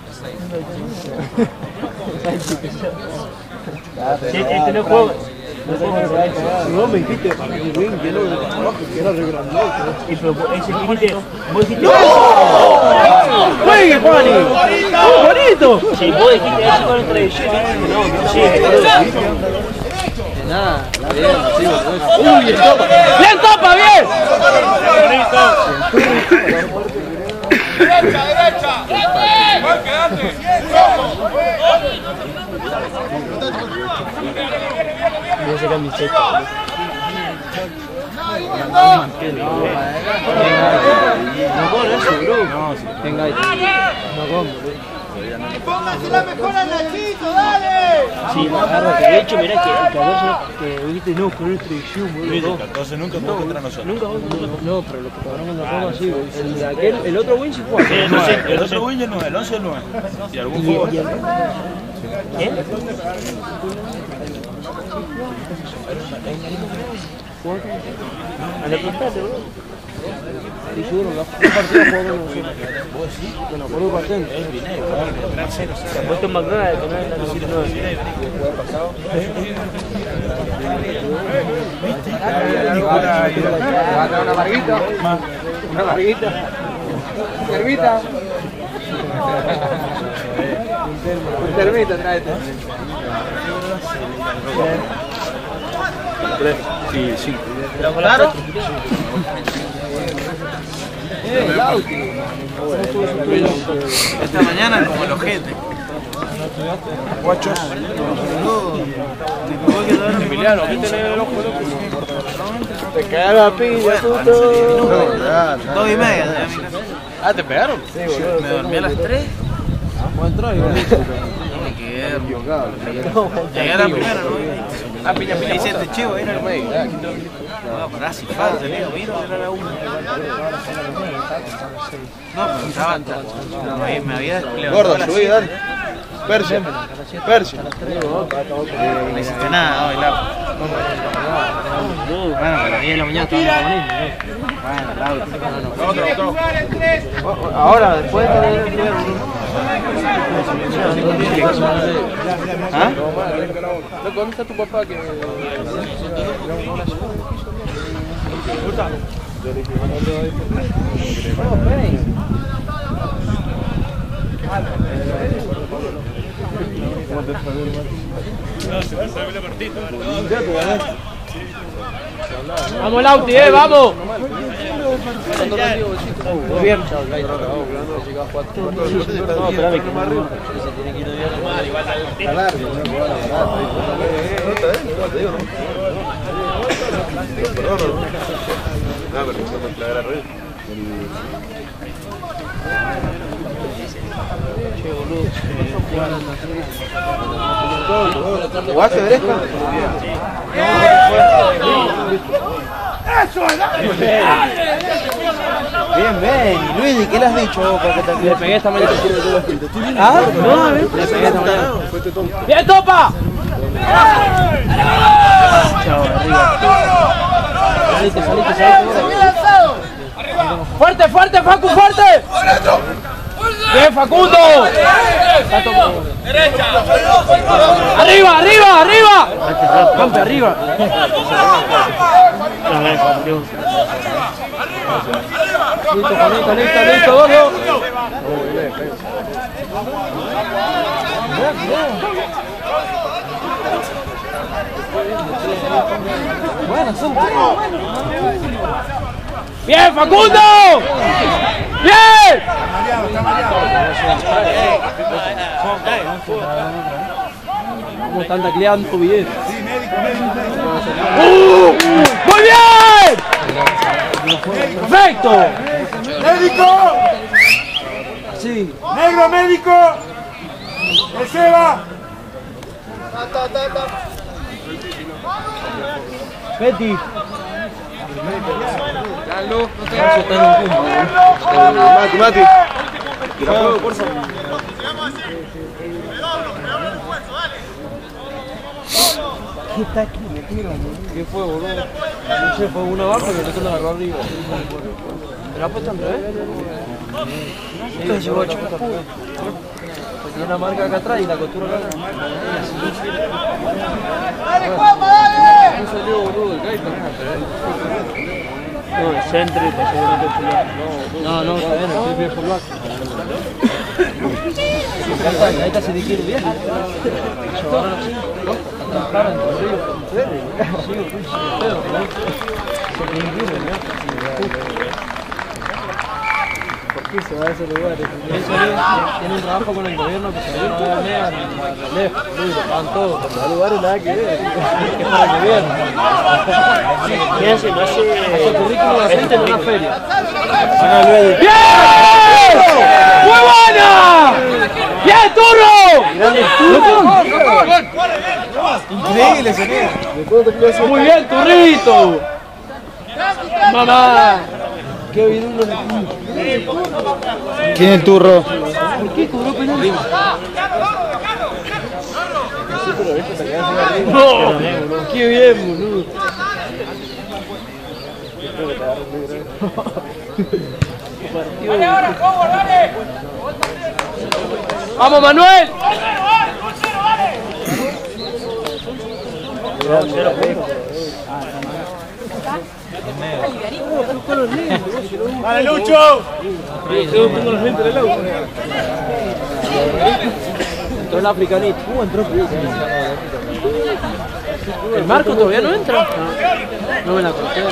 ¿eh? Este no juega. No me dijiste el wing lleno de trabajo que era re grandote. Y pero ese dijiste, vos dijiste. ¡No! ¡Juegue, Juani! ¡Bonito! Si vos dijiste eso con el tradición, no, no, sí, de nada, bien, sigo. ¡Uy, bien topa! ¡Bien topa, bien! ¡Derecha, derecha! ¡Quédate! ¡Quédate! Voy a sacar mi sexta. No corre eso, bro. Venga ahí. No come, bro. Póngase la mejor a Nachito, dale. Sí, agarra, que de hecho, mirá que el catorce que dijiste no, con el tradición, boludo. Entonces nunca estuvo contra nosotros. Nunca, no, pero los que pagaron la Roma sí, el de aquel, el otro win sí fue. El otro win ya no, el once no es. Y algún fútbol. ¿Qué? A la plantate, bro. Y subieron la partida jugando nosotros. Bueno, por un partido. Se ha puesto en McDonald's, que no es la necesito nueve. Una marguita. Una marguita. Termita. Un termita, tráete. Tres y cinco. ¿Lo colaron? Eh, Lauti. Esta mañana como el ojete. Guachos. Emiliano, ¿qué tenés en el ojo? Te cae la pilla, puto. Dos y media. Ah, ¿te pegaron? Sí, boludo. Me dormí a las tres. ¿Cómo entró? Me quedé. Llegué a la primera, ¿no? Ah, piña, piña. Hice este chivo, era el medio. No, pará, si falta, tío, mira, era la una. No, pero estaba. No, me había desplegado. Gordo, subí, dale. Persia. Persia. No hiciste nada hoy, la. Bueno, a las diez de la mañana estaba bonito. Otro, otro. Ahora, después de el primero. ¿Ah? Loco, ¿dónde está tu papá que.? Vamos, Lauti, eh, vamos. Bien. No, espérame que más arriba. Se tiene que ir de Está largo, ¿no? No, pero no me clavé la red. Che, boludo. ¿Jugaste, Bresca? ¡Eso es! Bien, bien. Luis, ¿qué le has dicho vos para que te Le pegué esta mañana. ¿Ah? No, a ver. Le pegué esta mañana. ¡Bien, topa! Chao, arriba. Salite, salite, salite. ¡Fuerte, fuerte, Facu, fuerte! ¡Bien, Facundo! Derecha. ¡Arriba, arriba, arriba! ¡Campe, arriba! Listo, Juanito, listo, listo, gordo. Bueno, son ¡bien, Facundo! ¡Bien! ¿Cómo están tacleando bien? ¡Uh! ¡Muy bien! ¡Perfecto! ¡Médico! Sí. ¡Negro médico! ¡El Seba! Betty. Mati, Mati. Tira fuego, por favor. ¿Qué está aquí? Me tiran, ¿qué fue, boludo? No sé, fue uno abajo y el otro lo agarró arriba. ¿Me la ha puesto al revés? Esto se llevó a chupa. Tiene una marca acá atrás y la costura acá. ¡Dale, Juanma, dale! No salió, boludo, el gaita. No, el centro y pasó una popular. No, no, está bien, estoy bien por black. El gaita se digiere bien. Llevaron así, trabajaron entre ríos. Sí, Pedro, se digiere, ¿no? ¿Por qué se va a ese lugar? Tiene un trabajo con el gobierno que se va a ver a lejos, lo pagan todo, pero a lugares nada que ver, que es para el gobierno. ¿Qué hace? No hace... Hace currículum de aceite en una feria. ¡Bien! ¡Muy buena! ¡Bien, Turro! Increíble, señor. ¡Muy bien, Turrito! ¡Mamá! ¡Qué bien uno! ¿Quién es el turro? ¿Por qué cobró penal? No, qué bien, boludo. Dale ahora, ¿cómo? Dale. ¡Vamos, Manuel! ¡Dale, Lucho! Tengo los lentes del auto. Entró el africanito. Uh, entró ¿el Marco todavía no entra? No me la corté.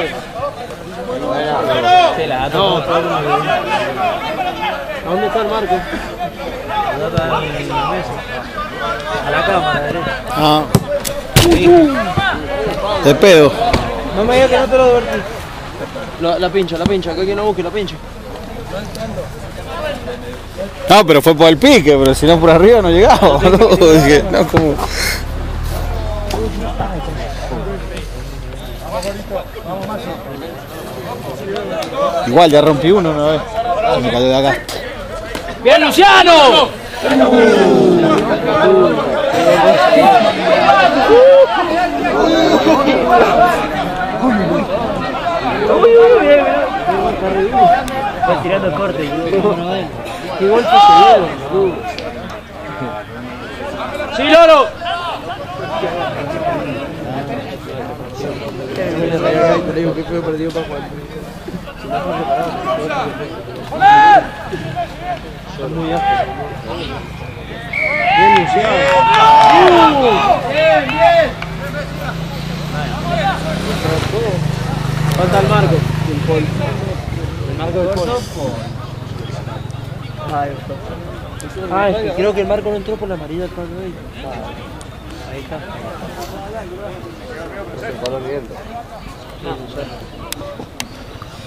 Se la no. ¿A dónde está el Marco? A la cámara derecha. Ah. Te pedo. No me digas que no te lo advertí. La, la pincha, la pincha, que alguien la busque, la pincha. No, pero fue por el pique, pero si no por arriba no llegaba, boludo. Dije, no, como... Igual, ya rompí uno una vez. Me cayó de acá. ¡Bien, Luciano! Va tirando corte. ¡Qué golpe se dieron, boludo! ¡Sí, Loro! Le digo que fue perdido para Juan. Son muy áspero. Bien, Luciano. ¡Bien, bien! Falta el Marco. El Paul. El Marco del Paul. Ah, es que creo que el Marco no entró por la amarilla del Pablo ahí. Ahí está. Se paró viendo.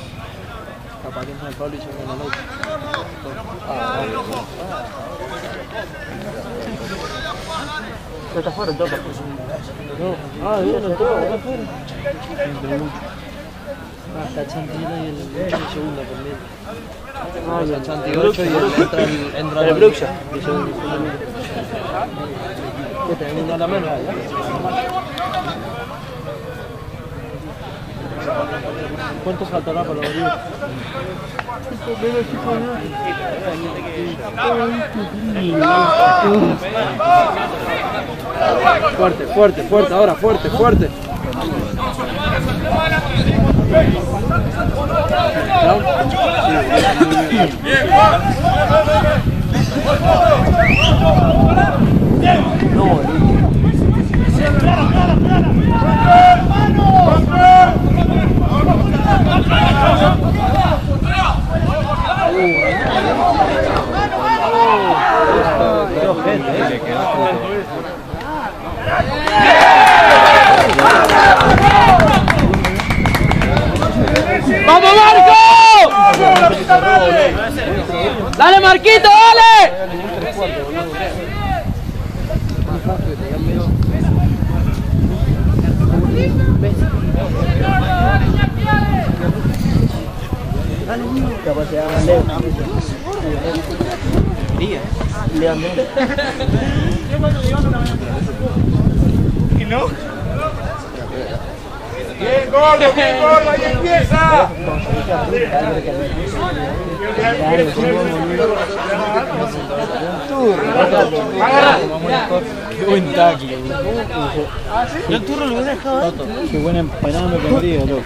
Capaz que entra el Pablo y se con la noche. Ah, está fuera el topa. No. Ah, bien, el topa está fuera. Ah, está Chantino y el segundo también. Ah, ya Chantino ocho y entra el entra el Bruxa. ¿Qué tenés una a la mano? ¿Cuánto saltará para los días? Fuerte, fuerte, fuerte, ahora, fuerte, fuerte. No, ¡vamos, Marco! ¡Dale, Marquito, dale! Capacidad de Leo. Leo. ¿Y no? Bien, gordo, bien, gordo, ahí empieza. Qué buen tackle. Yo el turno lo hubiera dejado. Qué buena empanada me comería, loco.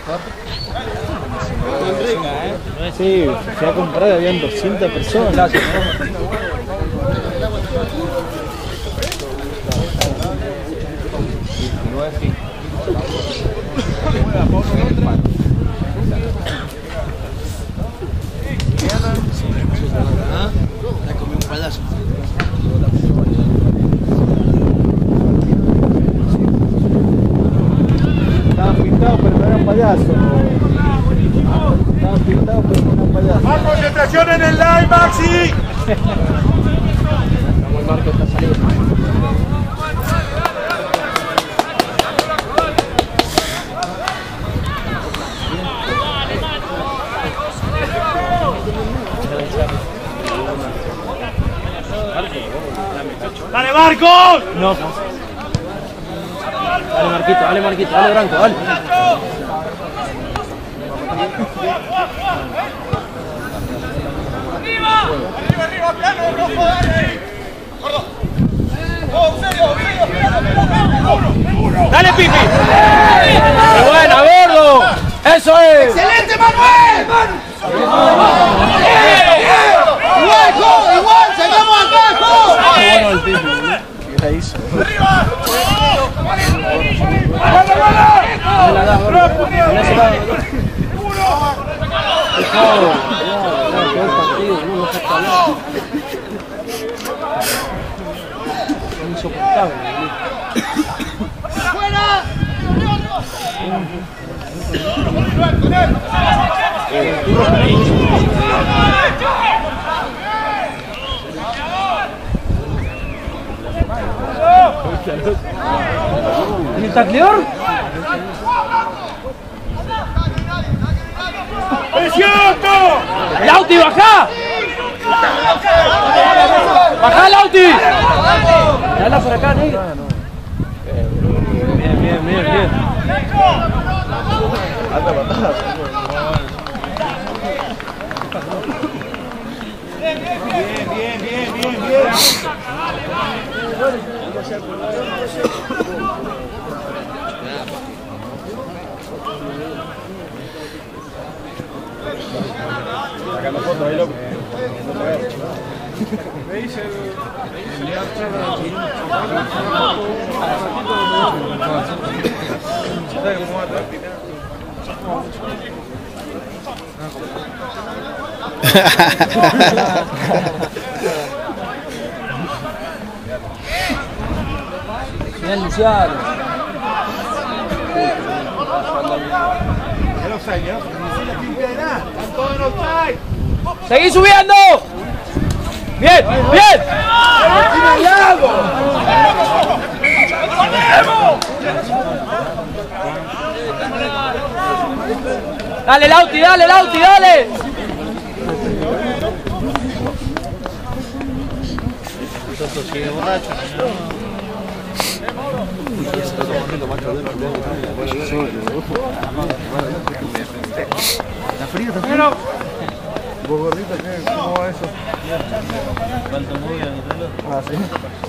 Sí, se ha comprado, habían doscientas personas. La comí un pedazo. Estaban pintados pero no eran payasos. Estaban pintados pero no eran payasos. ¡Más concentración en el live, Maxi! Como el Marco está saliendo. ¡Dale, Marcos! No. Dale, Marquito, dale, Marquito, dale, Branco, dale. ¡Arriba! ¡Arriba, arriba, plano, rojo, dale! ¡Gordo! ¡Oh, serio, serio, seguro! ¡Dale, Pipi! ¡Qué buena, gordo! ¡Eso es! ¡Excelente, Manuel! ¡Igual, Jo! ¡Igual! ¡Seguimos acá, Jo! Qué bueno el tipo, ¿qué la hizo? ¡Arriba! No la das, gordo. No se la das. El juego. Claro, todo el partido, no lo está hablando. Es insoportable. ¡Fuera! ¿Y el tacleador? ¡Precioso! ¡Lauti, bajá! ¡Bajá, Lauti! Dale por acá, negro. Bien, bien, bien, bien. Bien, bien, bien, bien, bien. Sacando fotos ahí, loco. Me dice el... Bien, Luciano. los años, no se la limpia de nada. Están todos en offside. ¡Seguí subiendo! ¡Bien! ¡Bien! ¡Tira al lado! ¡Dale, Lauti, dale, Lauti, dale! Sigue borracho. ¿Está frío? ¿Está frío? ¿Vos gordita qué? ¿Cómo va eso? ¿Cuánto muy a mi reloj? Ah, sí.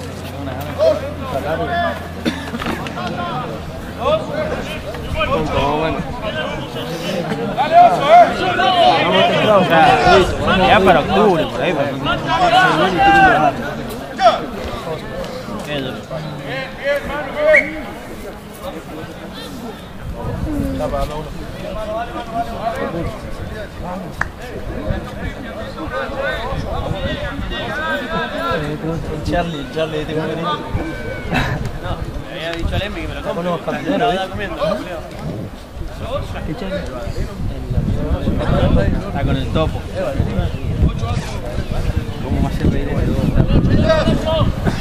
Dale, oso, eh. Ya, ya para octubre, por ahí. Para... Bien, bien, Manu, bien. Charlie, Charlie, te voy a venir. No, le había dicho al Emmy que me lo compre. No, no, lo estaba comiendo. Está con el topo. ¿Cómo va a ser reír este dos?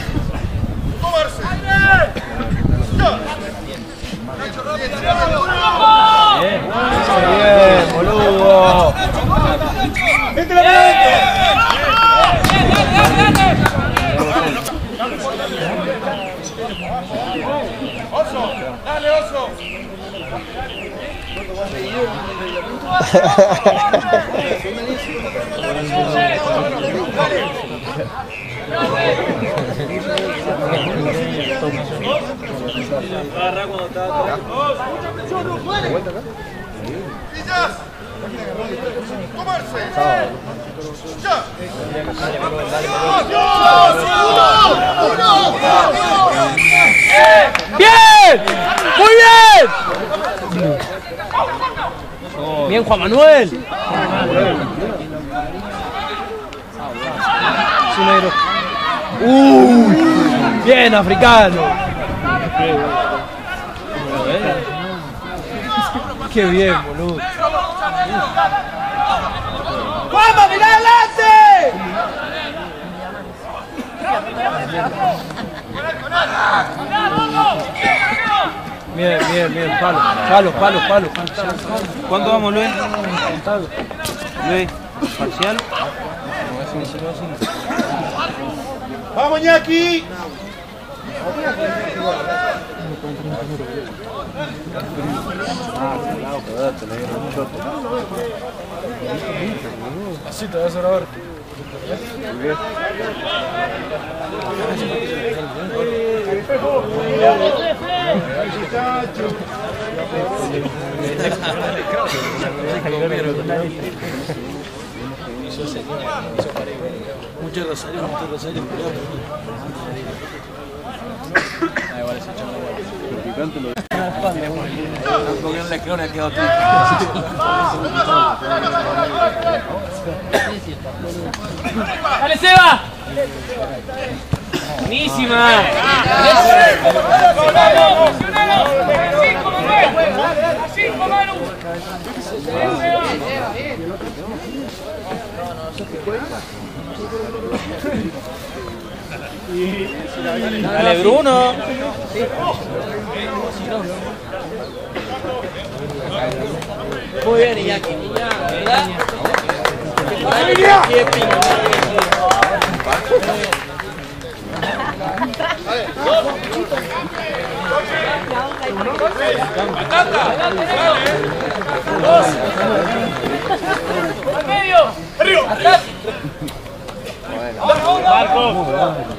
Bien, bien, boludo. ¡Métela para adentro! Oso, dale, oso. Agarra cuando estaba. ¡Pillas! ¡Comerse! ¡Ya! ¡Bien! ¡Muy bien! Bien, Juan Manuel. ¡Uy! Bien, africano. Qué bien, boludo. ¡Vamos, mirá adelante! Bien, bien, bien, palo, palo, palo, palo. ¿Cuánto vamos, Luis? Luis, parcial. ¡Vamos, Ñaki! Así te vas a grabar. Muchos rosarios, muchos rosarios. Ah, igual ese chaval igual. Con el lecrón ha quedado triste. ¡Dale, Seba! ¡Buenísima! ¡Cinco, Manu! ¡Dale, Bruno! Muy bien, Iñaki. ¿Verdad? ¡Al medio! ¡Arriba! ¡Atrás! ¡Marco!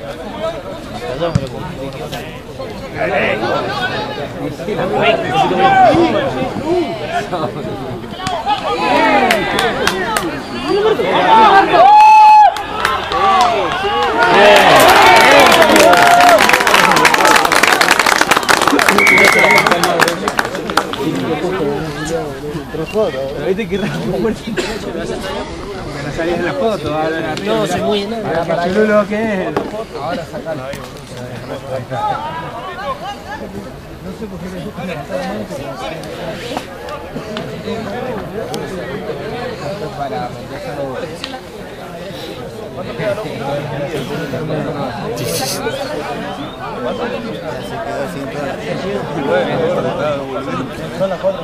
¿Viste que raro? Porque no salís en la foto, hablan arriba. No, soy muy enano. Para que chulo que es. Ahora sacalo. No sé por qué le gusta levantar la mano, Para romperlo. Son las cuatro.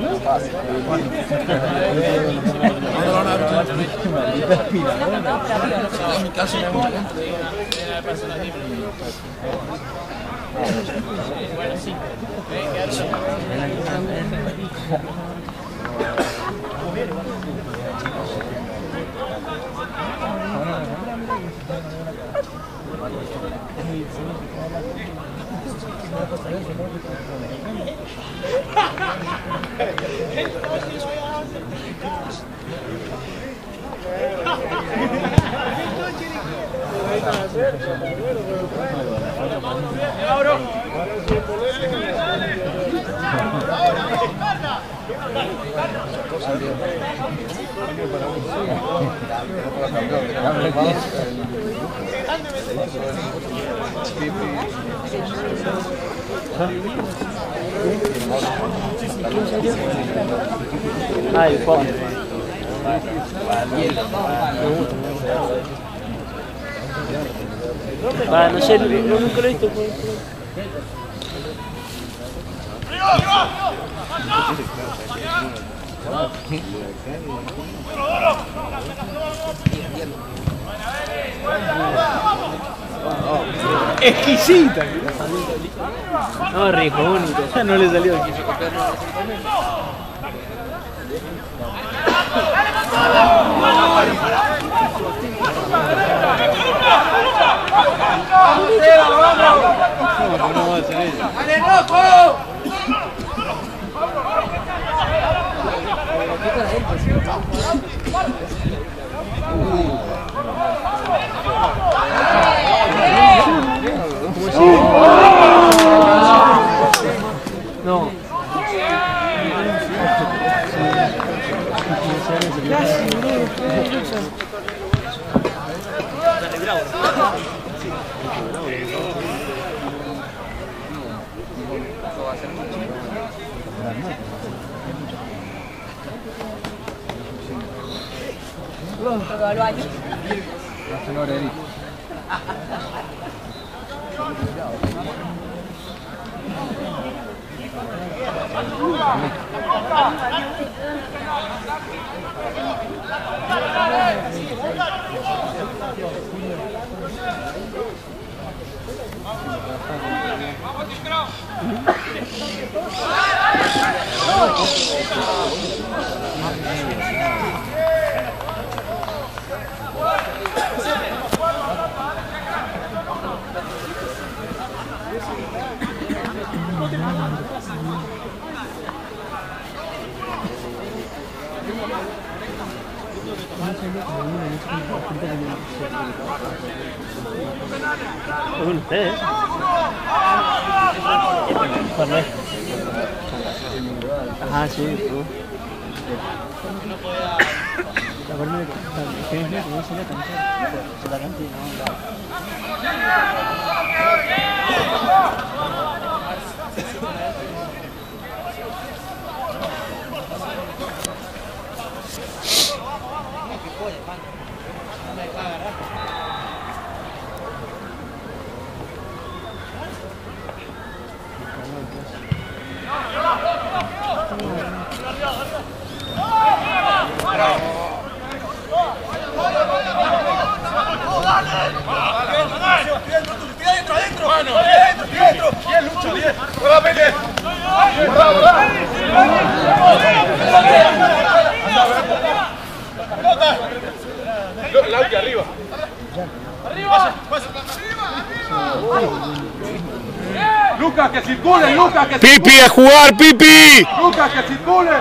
En mi caso no hemos Bueno, sí. Ah, el fondo. Ah, no sé, yo nunca lo he visto. exquisita. No, rico, único. Ya no le salió aquí. ¡Dale, loco! No. ¿Son ustedes? Ah, sí, tú. La forma de que es que no se le canta. Se la canta y no. Lauti arriba. Arriba. Lucas, que circulen, Lucas, que circulen. Pipi, a jugar, Pipi. Lucas, que circulen.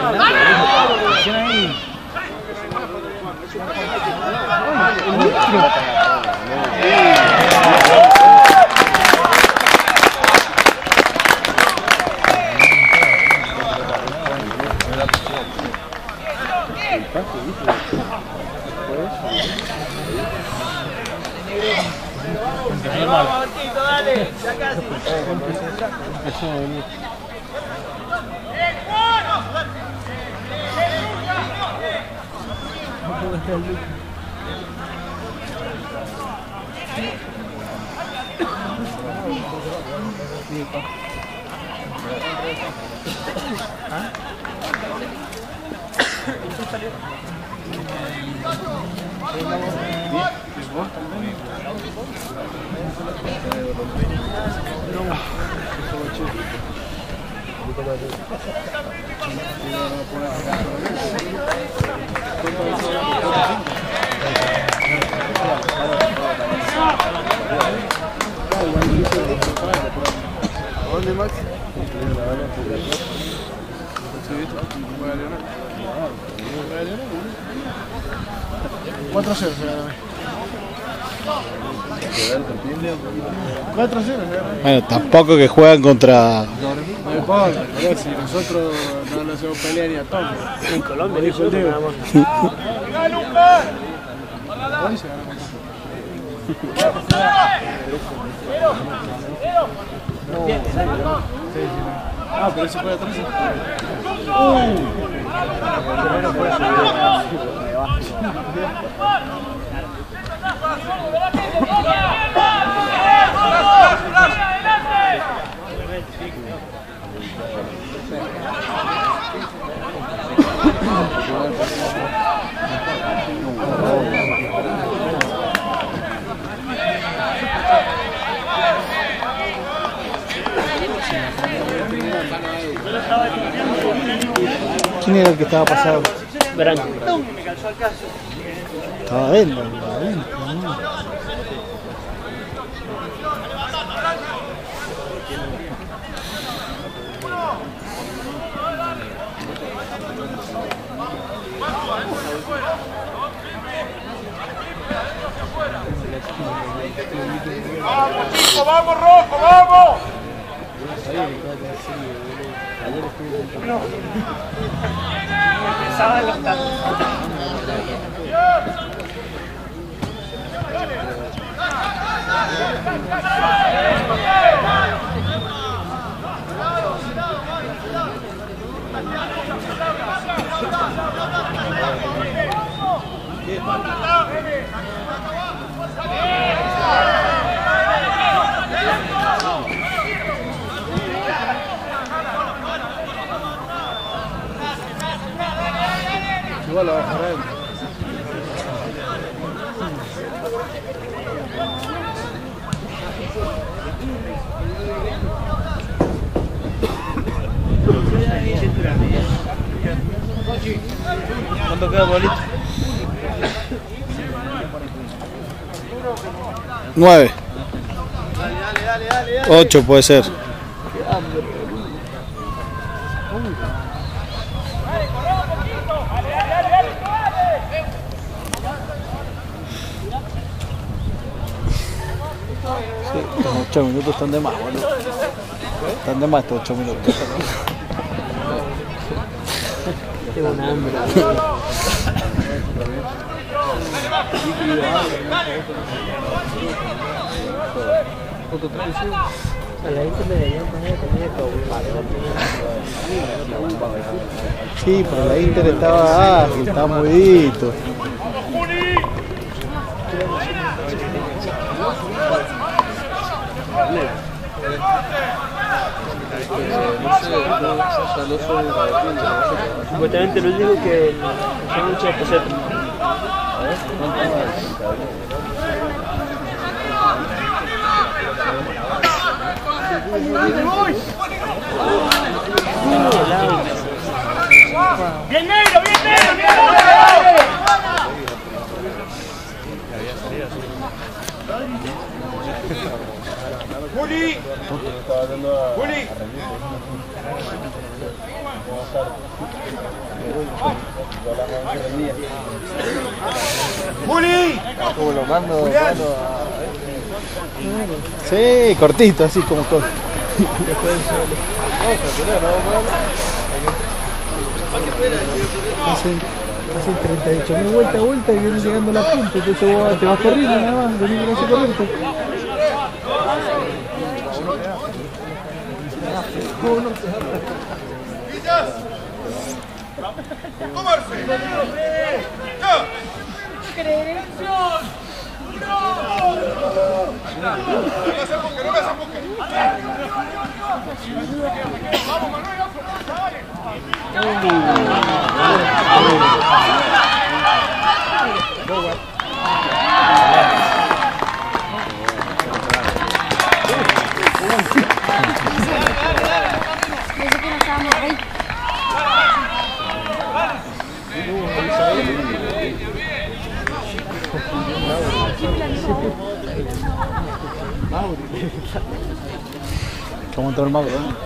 Vamos, Marquito, dale, ya casi. Eso no venía. ¿Dónde, Max? cuatro a cero se gana. cuatro a cero se gana. Bueno, tampoco que juegan contra... No importa, pero si nosotros no lo hacemos pelear ni a todos. En Colombia dijo el Diego. Ah, pero ese fue atrás. ¿Quién era el que estaba pasado? Verán. Estaba adentro, estaba adentro, ¿no? ¡Vamos, chicos! ¡Vamos, Rocco! ¡Vamos! Igual lo bajará él. ¿Cuánto queda, Pablito? Nueve. Ocho puede ser. Sí, estos ocho minutos están de más, boludo. Están de más estos ocho minutos. Tengo una hambre. A la gente le deberían poner comida con Sí, pero la Inter estaba ágil, estaba movidito. Supuestamente lo dijo que son muchas pesetas. ¡Bien negro, bien negro, bien negro! ¡Juli! ¡Juli! ¡Juli! Como lo mando, mando Sí, cortito, así como corto. Hacen, hacen treinta y ocho mil vueltas a vuelta y vienen llegando a la punta, entonces vos te vas corriendo nada más, venís con ese corriente. ¡Comerse! ¡Ya! ¡No me hacen busque! ¡Vamos, Manuel! ¿Cómo entró el mago?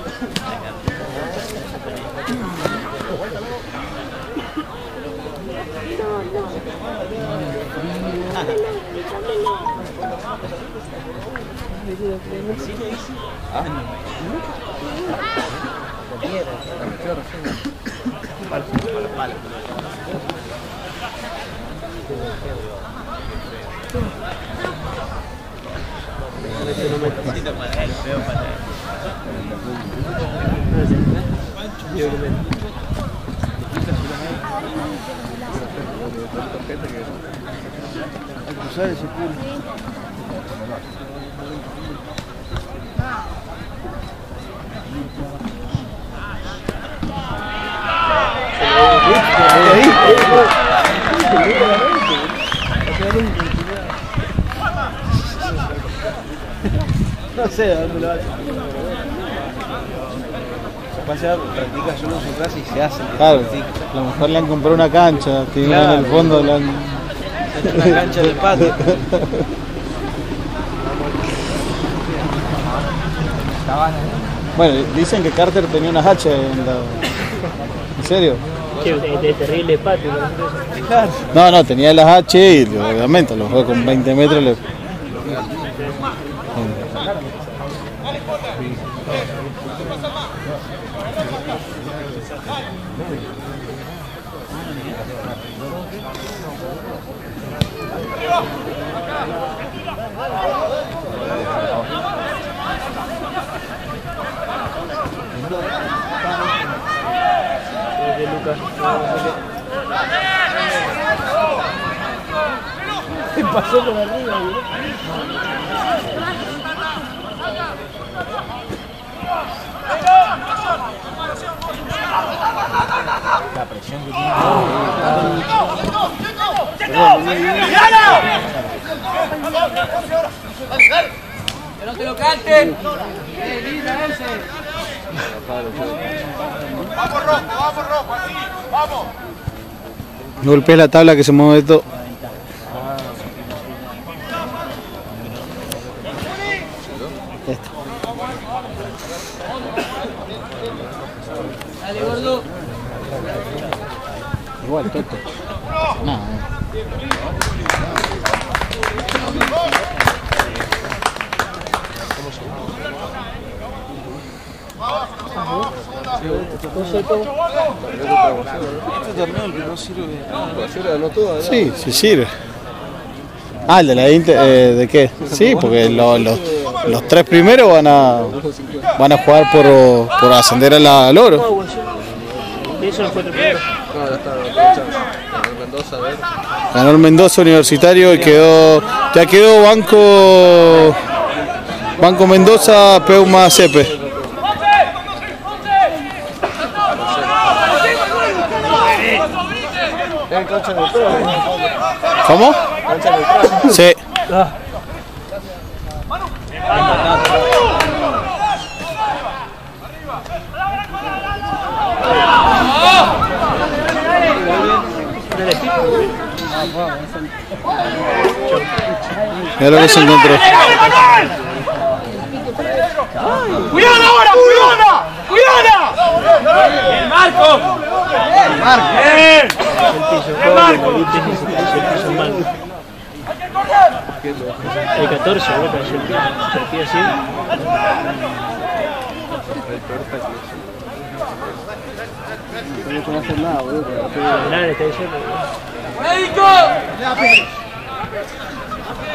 No sé a dónde lo hace. Pasa, practica solo su clase y se hace. Claro, a lo mejor le han comprado una cancha, tiene Claro, en el fondo le han... una cancha del patio. Bueno, dicen que Carter tenía unas H en la... ¿En serio? Che, de terrible patio. Claro. No, no, tenía las H y obviamente lo juego con veinte metros le... ¿Qué pasó con arriba? La presión que tiene. ¡Que no te lo canten! ¡Vamos, Rojo! ¡Vamos, Rojo! ¡Así! ¡Vamos! no golpees la tabla que se mueve todo. Esta. Dale, gordo. Igual, Toto. No, Este torneo el que no sirve. sí, sí sirve. Ah, el de la Inter, eh, ¿de qué? Sí, porque lo, lo, los tres primeros van a van a jugar por, por ascender a la, al oro. Eso no fue el primero. Ganó el Mendoza Universitario y quedó, ya quedó Banco Banco Mendoza, Peuma, Cepe. ¿Cómo? Sí. Mira lo que se encontró. ¡Cuidado ahora! ¡Cuidado! ¡Cuidado! ¡El Marco! ¡El Marco! ¡Bien! ¡El Marco! Hay catorce, ¿no? Para el partido así. No hacer nada, boludo. Nada, le está diciendo. ¡Médico!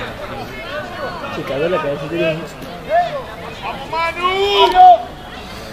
Se cagó la cabeza. ¡Manu!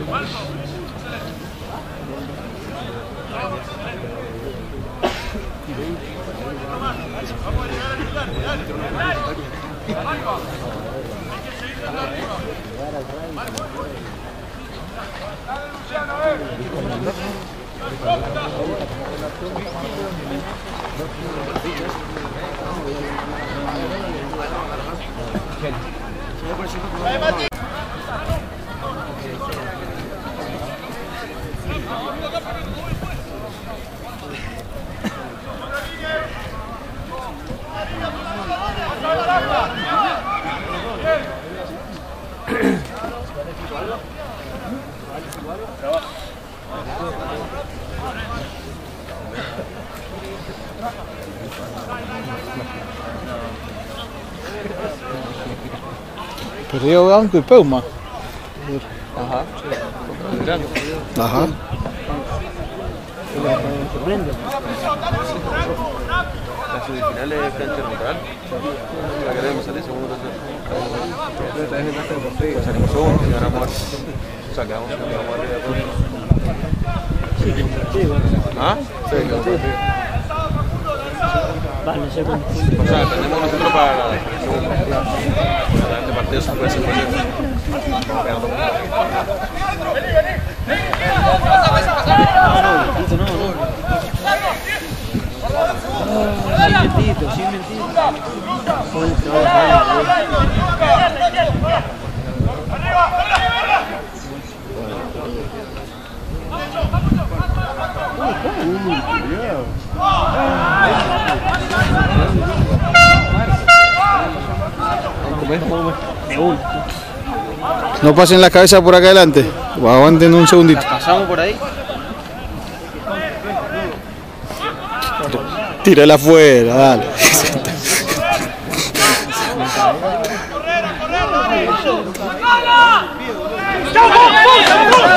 Perdió Banco y Peuma. Ajá. Ajá. La semifinal es cancha neutral. La queremos salir segundo tercero. Salimos segundo y ganamos. Sacamos, sacamos arriba todo. ¿Ah? Sí, claro. Vale, segundo. O sea, dependemos nosotros para el segundo. Para este partido se puede hacer cualquier cosa. No, no, no, no. Sin mentito, sin mentito. No pasen las cabezas por acá adelante. Aguanten un segundito. ¿Pasamos por ahí? Tírala afuera, dale. ¡Chau,